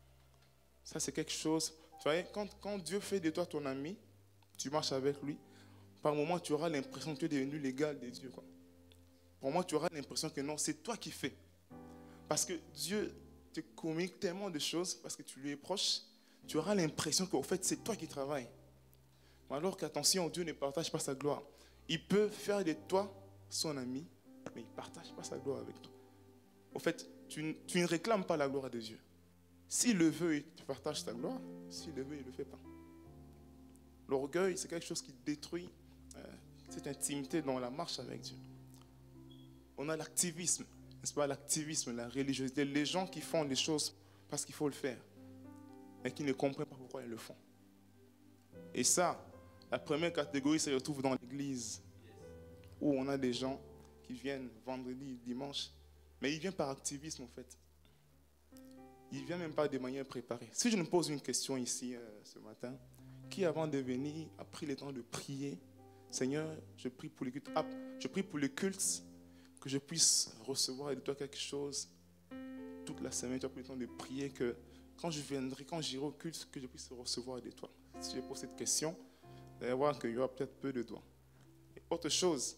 Ça, c'est quelque chose... Vous voyez, quand, quand Dieu fait de toi ton ami, tu marches avec lui, par moment, tu auras l'impression que tu es devenu l'égal de Dieu, quoi. Par moment, tu auras l'impression que non, c'est toi qui fais. Parce que Dieu te communique tellement de choses, parce que tu lui es proche, tu auras l'impression qu'au fait, c'est toi qui travailles. Alors qu'attention, Dieu ne partage pas sa gloire. Il peut faire de toi son ami, mais il ne partage pas sa gloire avec toi. Au fait, tu, tu ne réclames pas la gloire de Dieu. S'il le veut, il te partage sa gloire. S'il le veut, il ne le fait pas. L'orgueil, c'est quelque chose qui détruit euh, cette intimité dans la marche avec Dieu. On a l'activisme, n'est-ce pas? L'activisme, la religiosité. Les gens qui font les choses parce qu'il faut le faire, mais qui ne comprennent pas pourquoi ils le font. Et ça, la première catégorie se retrouve dans l'église, où on a des gens qui viennent vendredi, dimanche, mais ils viennent par activisme en fait. Ils ne viennent même pas de manière préparée. Si je me pose une question ici euh, ce matin, qui avant de venir a pris le temps de prier, Seigneur, je prie pour les cultes, ah, je prie pour les cultes, que je puisse recevoir de toi quelque chose toute la semaine. Tu as pris le temps de prier que quand je viendrai, quand j'irai au culte, que je puisse recevoir de toi. Si je pose cette question, vous allez voir qu'il y aura peut-être peu de doigts. Et autre chose,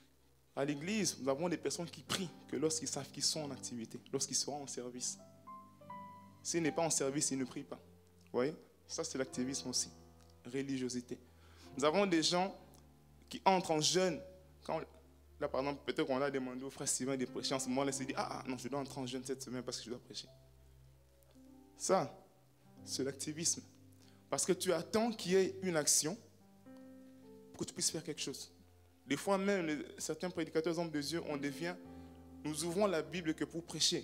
à l'église, nous avons des personnes qui prient que lorsqu'ils savent qu'ils sont en activité, lorsqu'ils seront en service. S'ils n'est pas en service, ils ne prient pas. Vous voyez? Ça, c'est l'activisme aussi. Religiosité. Nous avons des gens qui entrent en jeûne. Quand, là, par exemple, peut-être qu'on a demandé au frère Sylvain de prêcher en ce moment-là, il s'est dit, ah non, je dois entrer en jeûne cette semaine parce que je dois prêcher. Ça, c'est l'activisme. Parce que tu attends qu'il y ait une action pour que tu puisses faire quelque chose. Des fois même, les, certains prédicateurs hommes de Dieu, on devient, nous ouvrons la Bible que pour prêcher.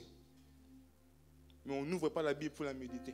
Mais on n'ouvre pas la Bible pour la méditer.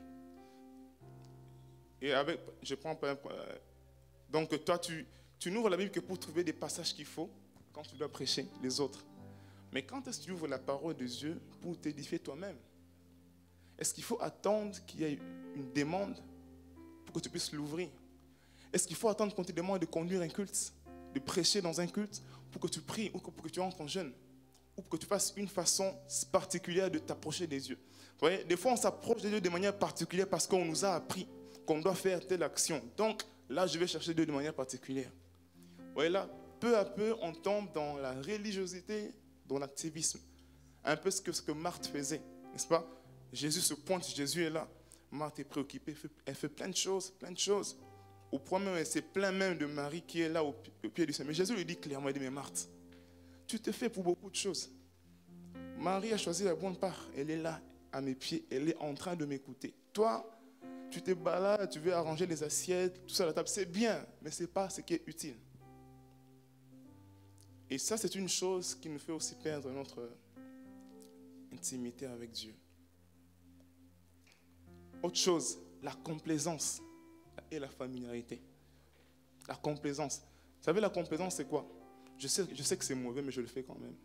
Et avec, je prends par exemple, euh, donc toi, tu, tu n'ouvres la Bible que pour trouver des passages qu'il faut quand tu dois prêcher les autres. Mais quand est-ce que tu ouvres la parole de Dieu pour t'édifier toi-même? Est-ce qu'il faut attendre qu'il y ait une demande pour que tu puisses l'ouvrir? Est-ce qu'il faut attendre qu'on te demande de conduire un culte, de prêcher dans un culte pour que tu pries ou pour que tu entres en jeûne? Ou pour que tu fasses une façon particulière de t'approcher des dieux? Vous voyez, des fois on s'approche de Dieu de manière particulière parce qu'on nous a appris qu'on doit faire telle action. Donc là, je vais chercher Dieu de manière particulière. Vous voyez là, peu à peu, on tombe dans la religiosité, dans l'activisme. Un peu ce que, ce que Marthe faisait, n'est-ce pas? Jésus se pointe, Jésus est là. Marthe est préoccupée, elle fait plein de choses, plein de choses. Au point même, elle s'est plaint même de Marie qui est là au, au pied du Seigneur. Mais Jésus lui dit clairement, il dit, mais Marthe, tu te fais pour beaucoup de choses. Marie a choisi la bonne part. Elle est là, à mes pieds, elle est en train de m'écouter. Toi, tu te balades, tu veux arranger les assiettes, tout ça à la table, c'est bien, mais ce n'est pas ce qui est utile. Et ça, c'est une chose qui nous fait aussi perdre notre intimité avec Dieu. Autre chose, la complaisance et la familiarité. La complaisance. Vous savez, la complaisance, c'est quoi? Je sais, je sais que c'est mauvais, mais je le fais quand même.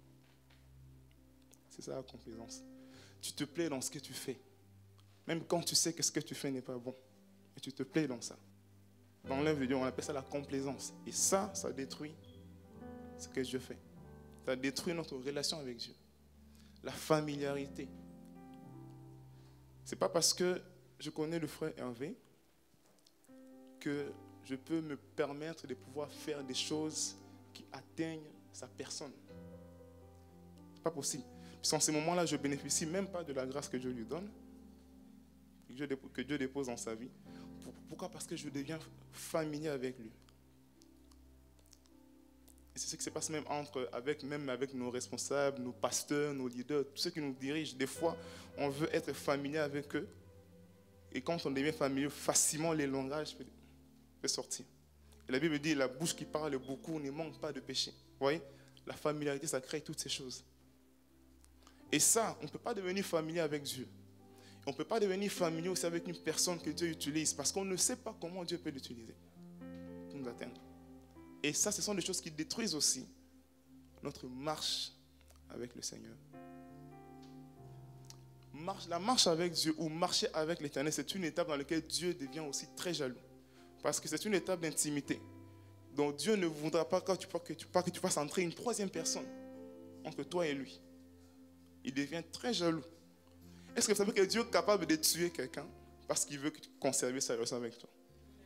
C'est ça la complaisance. Tu te plais dans ce que tu fais. Même quand tu sais que ce que tu fais n'est pas bon. Et tu te plais dans ça. Dans l'œuvre de Dieu, on appelle ça la complaisance. Et ça, ça détruit ce que Dieu fait. Ça détruit notre relation avec Dieu. La familiarité. Ce n'est pas parce que je connais le frère Hervé, que je peux me permettre de pouvoir faire des choses qui atteignent sa personne. C'est pas possible. Puisqu'en ce moment-là, je ne bénéficie même pas de la grâce que Dieu lui donne, que Dieu dépose dans sa vie. Pourquoi? Parce que je deviens familier avec lui. Et c'est ce qui se passe même, entre, avec, même avec nos responsables, nos pasteurs, nos leaders, tous ceux qui nous dirigent. Des fois, on veut être familier avec eux. Et quand on devient familier, facilement les langages peuvent sortir. Et la Bible dit, la bouche qui parle beaucoup ne manque pas de péché. Vous voyez? La familiarité, ça crée toutes ces choses. Et ça, on ne peut pas devenir familier avec Dieu. On ne peut pas devenir familier aussi avec une personne que Dieu utilise parce qu'on ne sait pas comment Dieu peut l'utiliser pour nous atteindre. Et ça, ce sont des choses qui détruisent aussi notre marche avec le Seigneur. Marche, la marche avec Dieu ou marcher avec l'Éternel, c'est une étape dans laquelle Dieu devient aussi très jaloux. Parce que c'est une étape d'intimité. Donc Dieu ne voudra pas que tu, que tu, que tu fasses entrer une troisième personne entre toi et lui. Il devient très jaloux. Est-ce que vous savez que Dieu est capable de tuer quelqu'un parce qu'il veut conserver sa relation avec toi?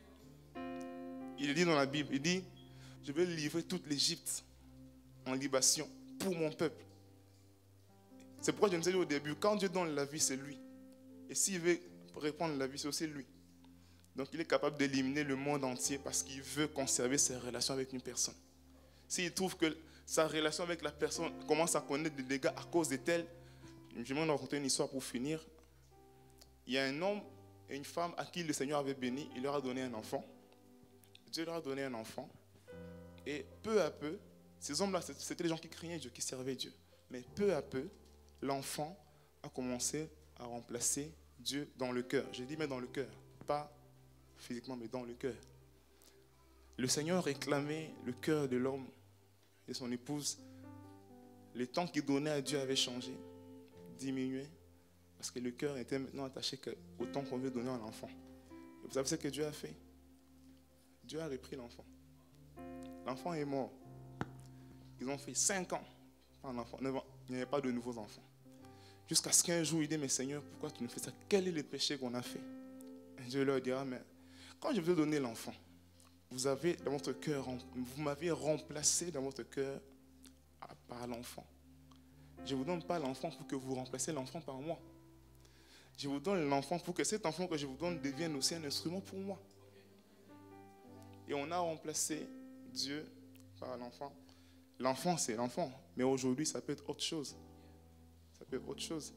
Il dit dans la Bible, il dit, je vais livrer toute l'Égypte en libation pour mon peuple. C'est pourquoi je nous ai dit au début, quand Dieu donne la vie, c'est lui. Et s'il veut répondre la vie, c'est aussi lui. Donc il est capable d'éliminer le monde entier parce qu'il veut conserver ses relations avec une personne. S'il trouve que sa relation avec la personne commence à connaître des dégâts à cause de tel, je vais vous raconter une histoire pour finir. Il y a un homme et une femme à qui le Seigneur avait béni, il leur a donné un enfant. Dieu leur a donné un enfant. Et peu à peu, ces hommes-là, c'était les gens qui craignaient Dieu, qui servaient Dieu. Mais peu à peu, l'enfant a commencé à remplacer Dieu dans le cœur. Je dis mais dans le cœur, pas physiquement, mais dans le cœur. Le Seigneur réclamait le cœur de l'homme et son épouse. Le temps qu'il donnait à Dieu avait changé, diminué, parce que le cœur était maintenant attaché au temps qu'on veut donner à l'enfant. Vous savez ce que Dieu a fait? Dieu a repris l'enfant. L'enfant est mort. Ils ont fait cinq ans par l'enfant, neuf ans. Il n'y avait pas de nouveaux enfants. Jusqu'à ce qu'un jour, il dit, mais Seigneur, pourquoi tu nous fais ça? Quel est le péché qu'on a fait? Et Dieu leur dira, mais quand je vous ai donné l'enfant, vous avez dans votre cœur, vous m'avez remplacé dans votre cœur par l'enfant. Je ne vous donne pas l'enfant pour que vous remplaciez l'enfant par moi. Je vous donne l'enfant pour que cet enfant que je vous donne devienne aussi un instrument pour moi. Et on a remplacé Dieu par l'enfant. L'enfant, c'est l'enfant. Mais aujourd'hui, ça peut être autre chose. Ça peut être autre chose.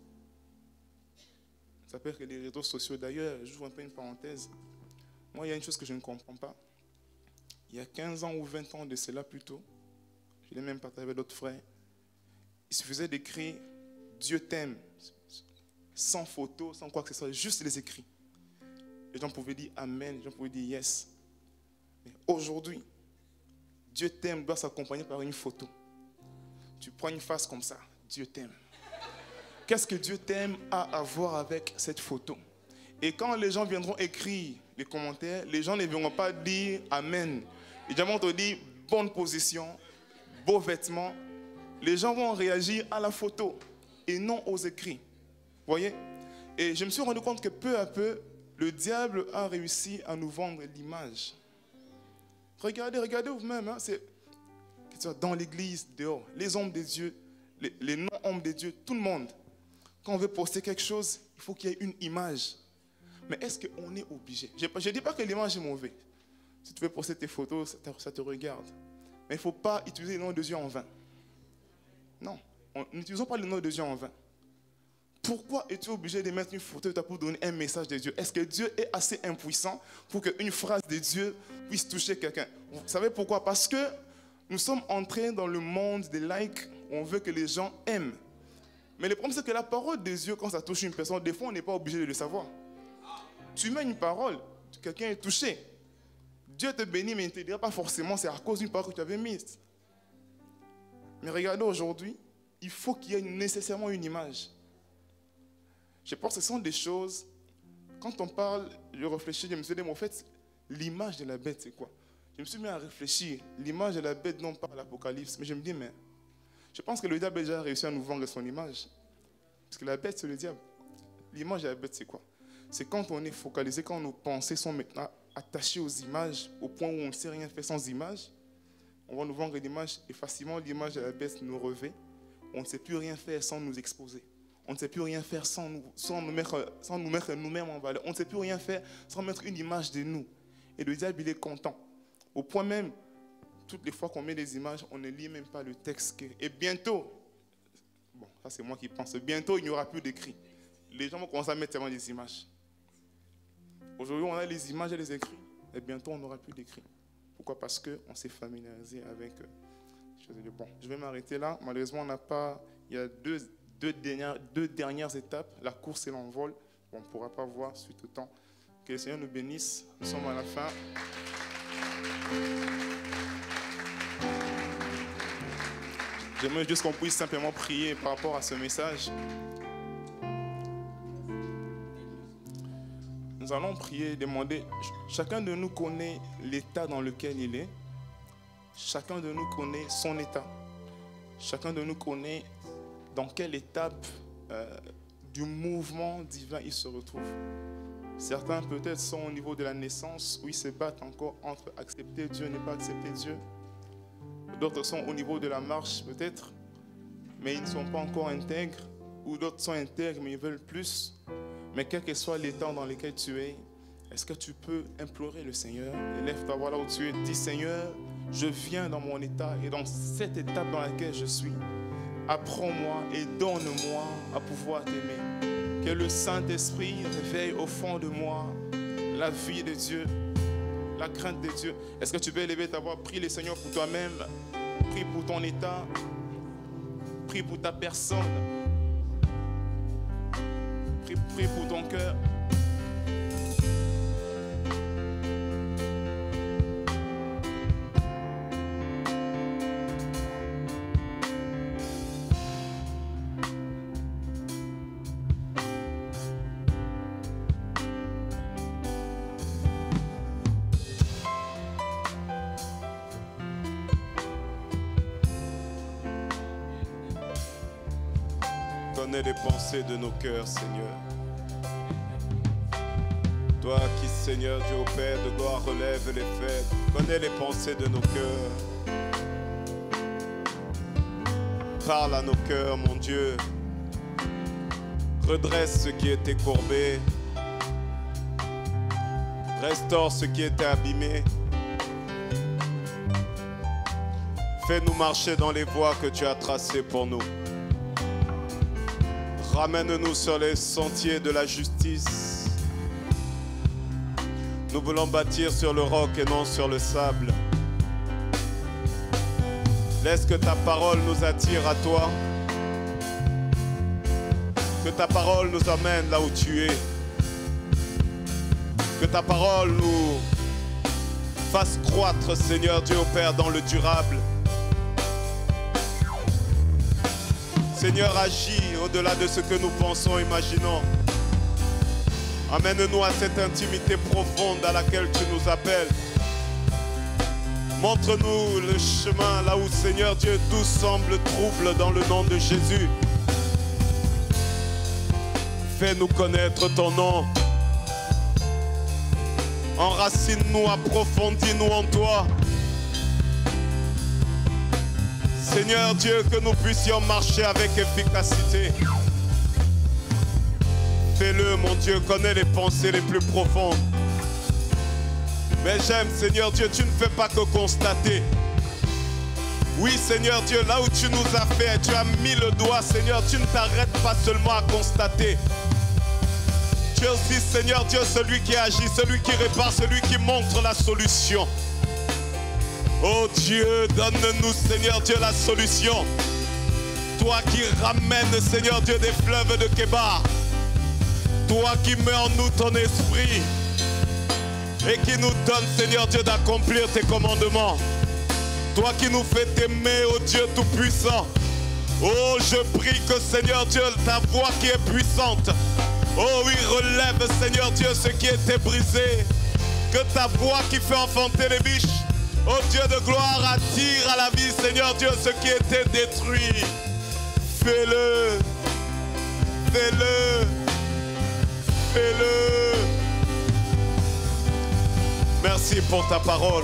Ça peut être les réseaux sociaux. D'ailleurs, j'ouvre un peu une parenthèse. Moi, il y a une chose que je ne comprends pas. Il y a quinze ans ou vingt ans de cela plutôt, je l'ai même partagé avec d'autres frères, il suffisait d'écrire « Dieu t'aime » sans photo, sans quoi que ce soit, juste les écrits. Les gens pouvaient dire « Amen », les gens pouvaient dire « Yes ». Mais aujourd'hui, « Dieu t'aime » doit s'accompagner par une photo. Tu prends une face comme ça, « Dieu t'aime ». Qu'est-ce que Dieu t'aime a à voir avec cette photo? Et quand les gens viendront écrire les commentaires, les gens ne viendront pas dire « Amen ». Les gens vont te dire « Bonne position », « Beaux vêtements ». Les gens vont réagir à la photo et non aux écrits. Vous voyez? Et je me suis rendu compte que peu à peu, le diable a réussi à nous vendre l'image. Regardez, regardez vous-même. Hein, c'est dans l'église, dehors, les hommes de Dieu, les, les non-hommes de Dieu, tout le monde. Quand on veut poster quelque chose, il faut qu'il y ait une image. Mais est-ce qu'on est obligé? Je ne dis pas que l'image est mauvaise. Si tu veux poster tes photos, ça te, ça te regarde. Mais il ne faut pas utiliser le nom de Dieu en vain. Non, n'utilisons pas le nom de Dieu en vain. Pourquoi es-tu obligé de mettre une photo pour donner un message de Dieu? Est-ce que Dieu est assez impuissant pour qu'une phrase de Dieu puisse toucher quelqu'un? Vous savez pourquoi? Parce que nous sommes entrés dans le monde des likes où on veut que les gens aiment. Mais le problème, c'est que la parole de Dieu, quand ça touche une personne, des fois, on n'est pas obligé de le savoir. Tu mets une parole, quelqu'un est touché. Dieu te bénit, mais il ne te dira pas forcément c'est à cause d'une parole que tu avais mise. Mais regardez aujourd'hui, il faut qu'il y ait nécessairement une image. Je pense que ce sont des choses, quand on parle, je réfléchis, je me suis dit, mais en fait, l'image de la bête, c'est quoi? Je me suis mis à réfléchir, l'image de la bête, non pas l'Apocalypse, mais je me dis, mais je pense que le diable a déjà réussi à nous vendre son image. Parce que la bête, c'est le diable. L'image de la bête, c'est quoi? C'est quand on est focalisé, quand nos pensées sont maintenant attachées aux images, au point où on ne sait rien faire sans images. On va nous vendre une image et facilement l'image de la baisse nous revêt. On ne sait plus rien faire sans nous exposer. On ne sait plus rien faire sans nous, sans nous mettre, sans nous mettre nous-mêmes en valeur. On ne sait plus rien faire sans mettre une image de nous. Et le diable, il est content. Au point même, toutes les fois qu'on met des images, on ne lit même pas le texte. Et bientôt, bon, ça c'est moi qui pense, bientôt il n'y aura plus d'écrit. Les gens vont commencer à mettre tellement des images. Aujourd'hui, on a les images et les écrits. Et bientôt, on n'aura plus d'écrit. Pourquoi? Parce qu'on s'est familiarisé avec... Euh, bon, je vais m'arrêter là. Malheureusement, on n'a pas... Il y a deux, deux, dernières, deux dernières étapes, la course et l'envol. Bon, on ne pourra pas voir suite au temps. Que le Seigneur nous bénisse. Nous sommes à la fin. J'aimerais juste qu'on puisse simplement prier par rapport à ce message. Nous allons prier, demander. Chacun de nous connaît l'état dans lequel il est. Chacun de nous connaît son état. Chacun de nous connaît dans quelle étape euh, du mouvement divin il se retrouve. Certains peut-être sont au niveau de la naissance où ils se battent encore entre accepter Dieu et ne pas accepter Dieu. D'autres sont au niveau de la marche peut-être, mais ils ne sont pas encore intègres. Ou d'autres sont intègres mais ils veulent plus. Mais quel que soit l'état dans lequel tu es, est-ce que tu peux implorer le Seigneur? Élève ta voix là où tu es. Dis Seigneur, je viens dans mon état et dans cette étape dans laquelle je suis. Apprends-moi et donne-moi à pouvoir t'aimer. Que le Saint-Esprit réveille au fond de moi la vie de Dieu, la crainte de Dieu. Est-ce que tu peux élever ta voix? Prie le Seigneur pour toi-même. Prie pour ton état. Prie pour ta personne. Prie, prie pour ton cœur.
Connais les pensées de nos cœurs, Seigneur. Toi qui, Seigneur Dieu au Père de gloire, relève les faibles, connais les pensées de nos cœurs. Parle à nos cœurs, mon Dieu. Redresse ce qui était courbé. Restaure ce qui était abîmé. Fais-nous marcher dans les voies que tu as tracées pour nous. Ramène-nous sur les sentiers de la justice. Nous voulons bâtir sur le roc et non sur le sable. Laisse que ta parole nous attire à toi. Que ta parole nous amène là où tu es. Que ta parole nous fasse croître, Seigneur Dieu au Père, dans le durable. Seigneur, agis au-delà de ce que nous pensons, imaginons. Amène-nous à cette intimité profonde à laquelle tu nous appelles. Montre-nous le chemin là où, Seigneur Dieu, tout semble trouble dans le nom de Jésus. Fais-nous connaître ton nom. Enracine-nous, approfondis-nous en toi. Seigneur Dieu, que nous puissions marcher avec efficacité. Fais-le, mon Dieu, connais les pensées les plus profondes. Mais j'aime, Seigneur Dieu, tu ne fais pas que constater. Oui, Seigneur Dieu, là où tu nous as fait, tu as mis le doigt, Seigneur, tu ne t'arrêtes pas seulement à constater. Tu es aussi, Seigneur Dieu, celui qui agit, celui qui répare, celui qui montre la solution. Oh Dieu, donne-nous, Seigneur Dieu, la solution. Toi qui ramènes, Seigneur Dieu, des fleuves de Kébar. Toi qui mets en nous ton esprit et qui nous donne, Seigneur Dieu, d'accomplir tes commandements. Toi qui nous fais t'aimer, oh Dieu Tout-Puissant. Oh, je prie que, Seigneur Dieu, ta voix qui est puissante, oh oui, relève, Seigneur Dieu, ce qui était brisé. Que ta voix qui fait enfanter les biches, oh Dieu de gloire, attire à la vie, Seigneur Dieu, ce qui était détruit. Fais-le, fais-le, fais-le. Merci pour ta parole.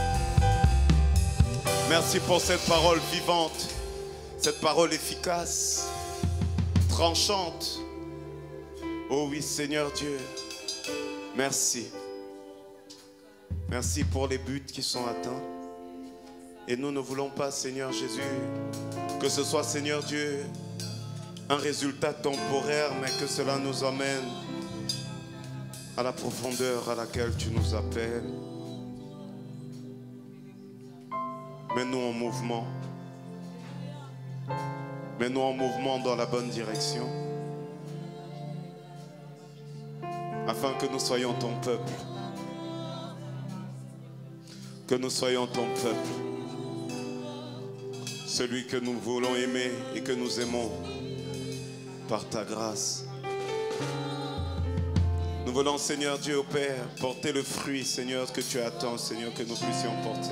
Merci pour cette parole vivante, cette parole efficace, tranchante. Oh oui, Seigneur Dieu, merci. Merci pour les buts qui sont atteints. Et nous ne voulons pas, Seigneur Jésus, que ce soit, Seigneur Dieu, un résultat temporaire, mais que cela nous emmène à la profondeur à laquelle tu nous appelles. Mets-nous en mouvement. Mets-nous en mouvement dans la bonne direction. Afin que nous soyons ton peuple. Que nous soyons ton peuple. Celui que nous voulons aimer et que nous aimons par ta grâce. Nous voulons, Seigneur Dieu, au Père, porter le fruit, Seigneur, que tu attends, Seigneur, que nous puissions porter.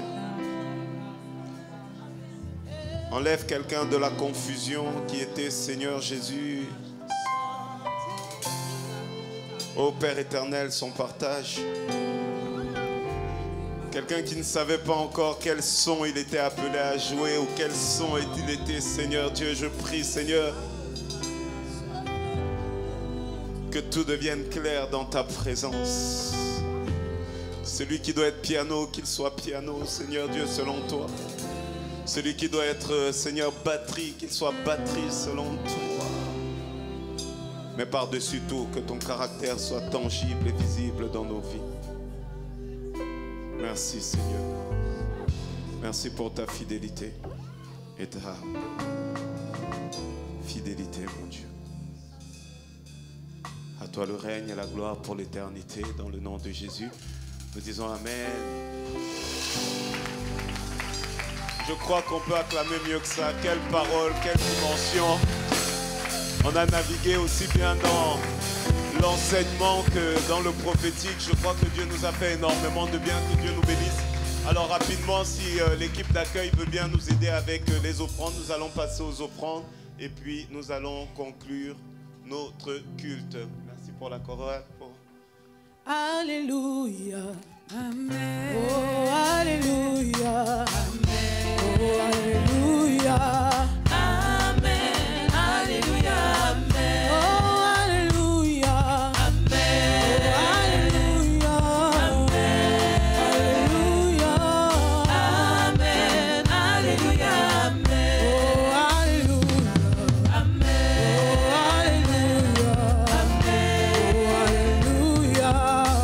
Enlève quelqu'un de la confusion qui était, Seigneur Jésus, ô Père éternel, son partage. Quelqu'un qui ne savait pas encore quel son il était appelé à jouer ou quel son il était, Seigneur Dieu, je prie, Seigneur, que tout devienne clair dans ta présence. Celui qui doit être piano, qu'il soit piano, Seigneur Dieu, selon toi. Celui qui doit être, Seigneur, batterie, qu'il soit batterie selon toi. Mais par-dessus tout, que ton caractère soit tangible et visible dans nos vies. Merci, Seigneur. Merci pour ta fidélité et ta fidélité, mon Dieu. À toi le règne et la gloire pour l'éternité, dans le nom de Jésus. Nous disons Amen. Je crois qu'on peut acclamer mieux que ça. Quelle parole, quelle dimension. On a navigué aussi bien dans l'enseignement que dans le prophétique. Je crois que Dieu nous a fait énormément de bien, que Dieu nous bénisse. Alors rapidement, si euh, l'équipe d'accueil veut bien nous aider avec euh, les offrandes, nous allons passer aux offrandes et puis nous allons conclure notre culte. Merci pour la chorale. Pour...
Alléluia. Amen. Oh, Alléluia. Amen. Oh, Alléluia. Amen. Alléluia. Amen. Oh, Alléluia. Amen. Oh, Alléluia. Amen. Alléluia. Amen. Alléluia. Amen. Oh, Alléluia. Amen. Oh, Alléluia. Amen. Oh, Alléluia.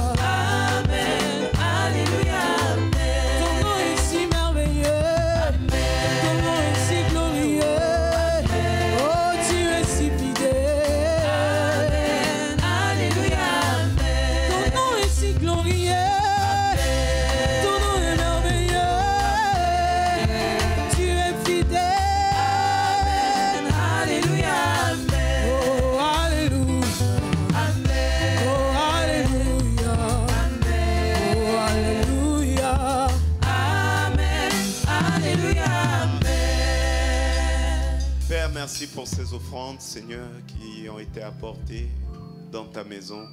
Merci pour ces offrandes, Seigneur, qui ont été apportées dans ta maison.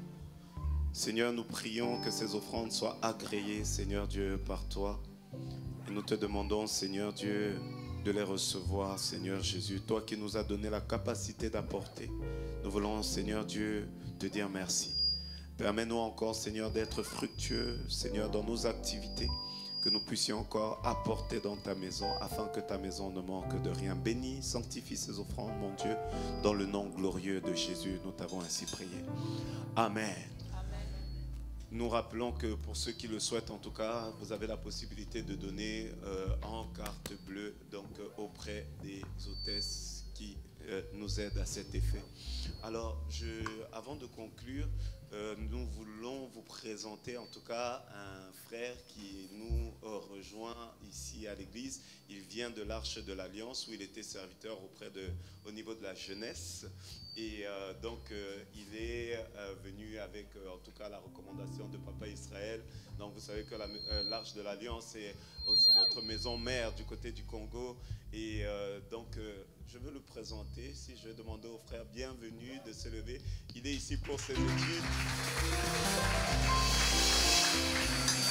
Seigneur, nous prions que ces offrandes soient agréées, Seigneur Dieu, par toi. Et nous te demandons, Seigneur Dieu, de les recevoir, Seigneur Jésus. Toi qui nous as donné la capacité d'apporter. Nous voulons, Seigneur Dieu, te dire merci. Permets-nous encore, Seigneur, d'être fructueux, Seigneur, dans nos activités. Que nous puissions encore apporter dans ta maison, afin que ta maison ne manque de rien. Bénis, sanctifie ces offrandes, mon Dieu, dans le nom glorieux de Jésus. Nous t'avons ainsi prié. Amen. Amen. Nous rappelons que pour ceux qui le souhaitent, en tout cas, vous avez la possibilité de donner euh, en carte bleue, donc euh, auprès des hôtesses qui euh, nous aident à cet effet. Alors, je, avant de conclure, Euh, nous voulons vous présenter en tout cas un frère qui nous euh, rejoint ici à l'église. Il vient de l'Arche de l'Alliance où il était serviteur auprès de, au niveau de la jeunesse. Et euh, donc euh, il est euh, venu avec euh, en tout cas la recommandation de Papa Israël. Donc vous savez que l'Arche euh, de l'Alliance est aussi notre maison mère du côté du Congo. Et euh, donc euh, je veux le présenter. Si je vais demander au frère bienvenue de se lever. Il est ici pour ses études.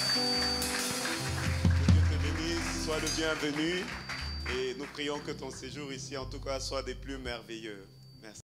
Sois le bienvenu et nous prions que ton séjour ici, en tout cas, soit des plus merveilleux.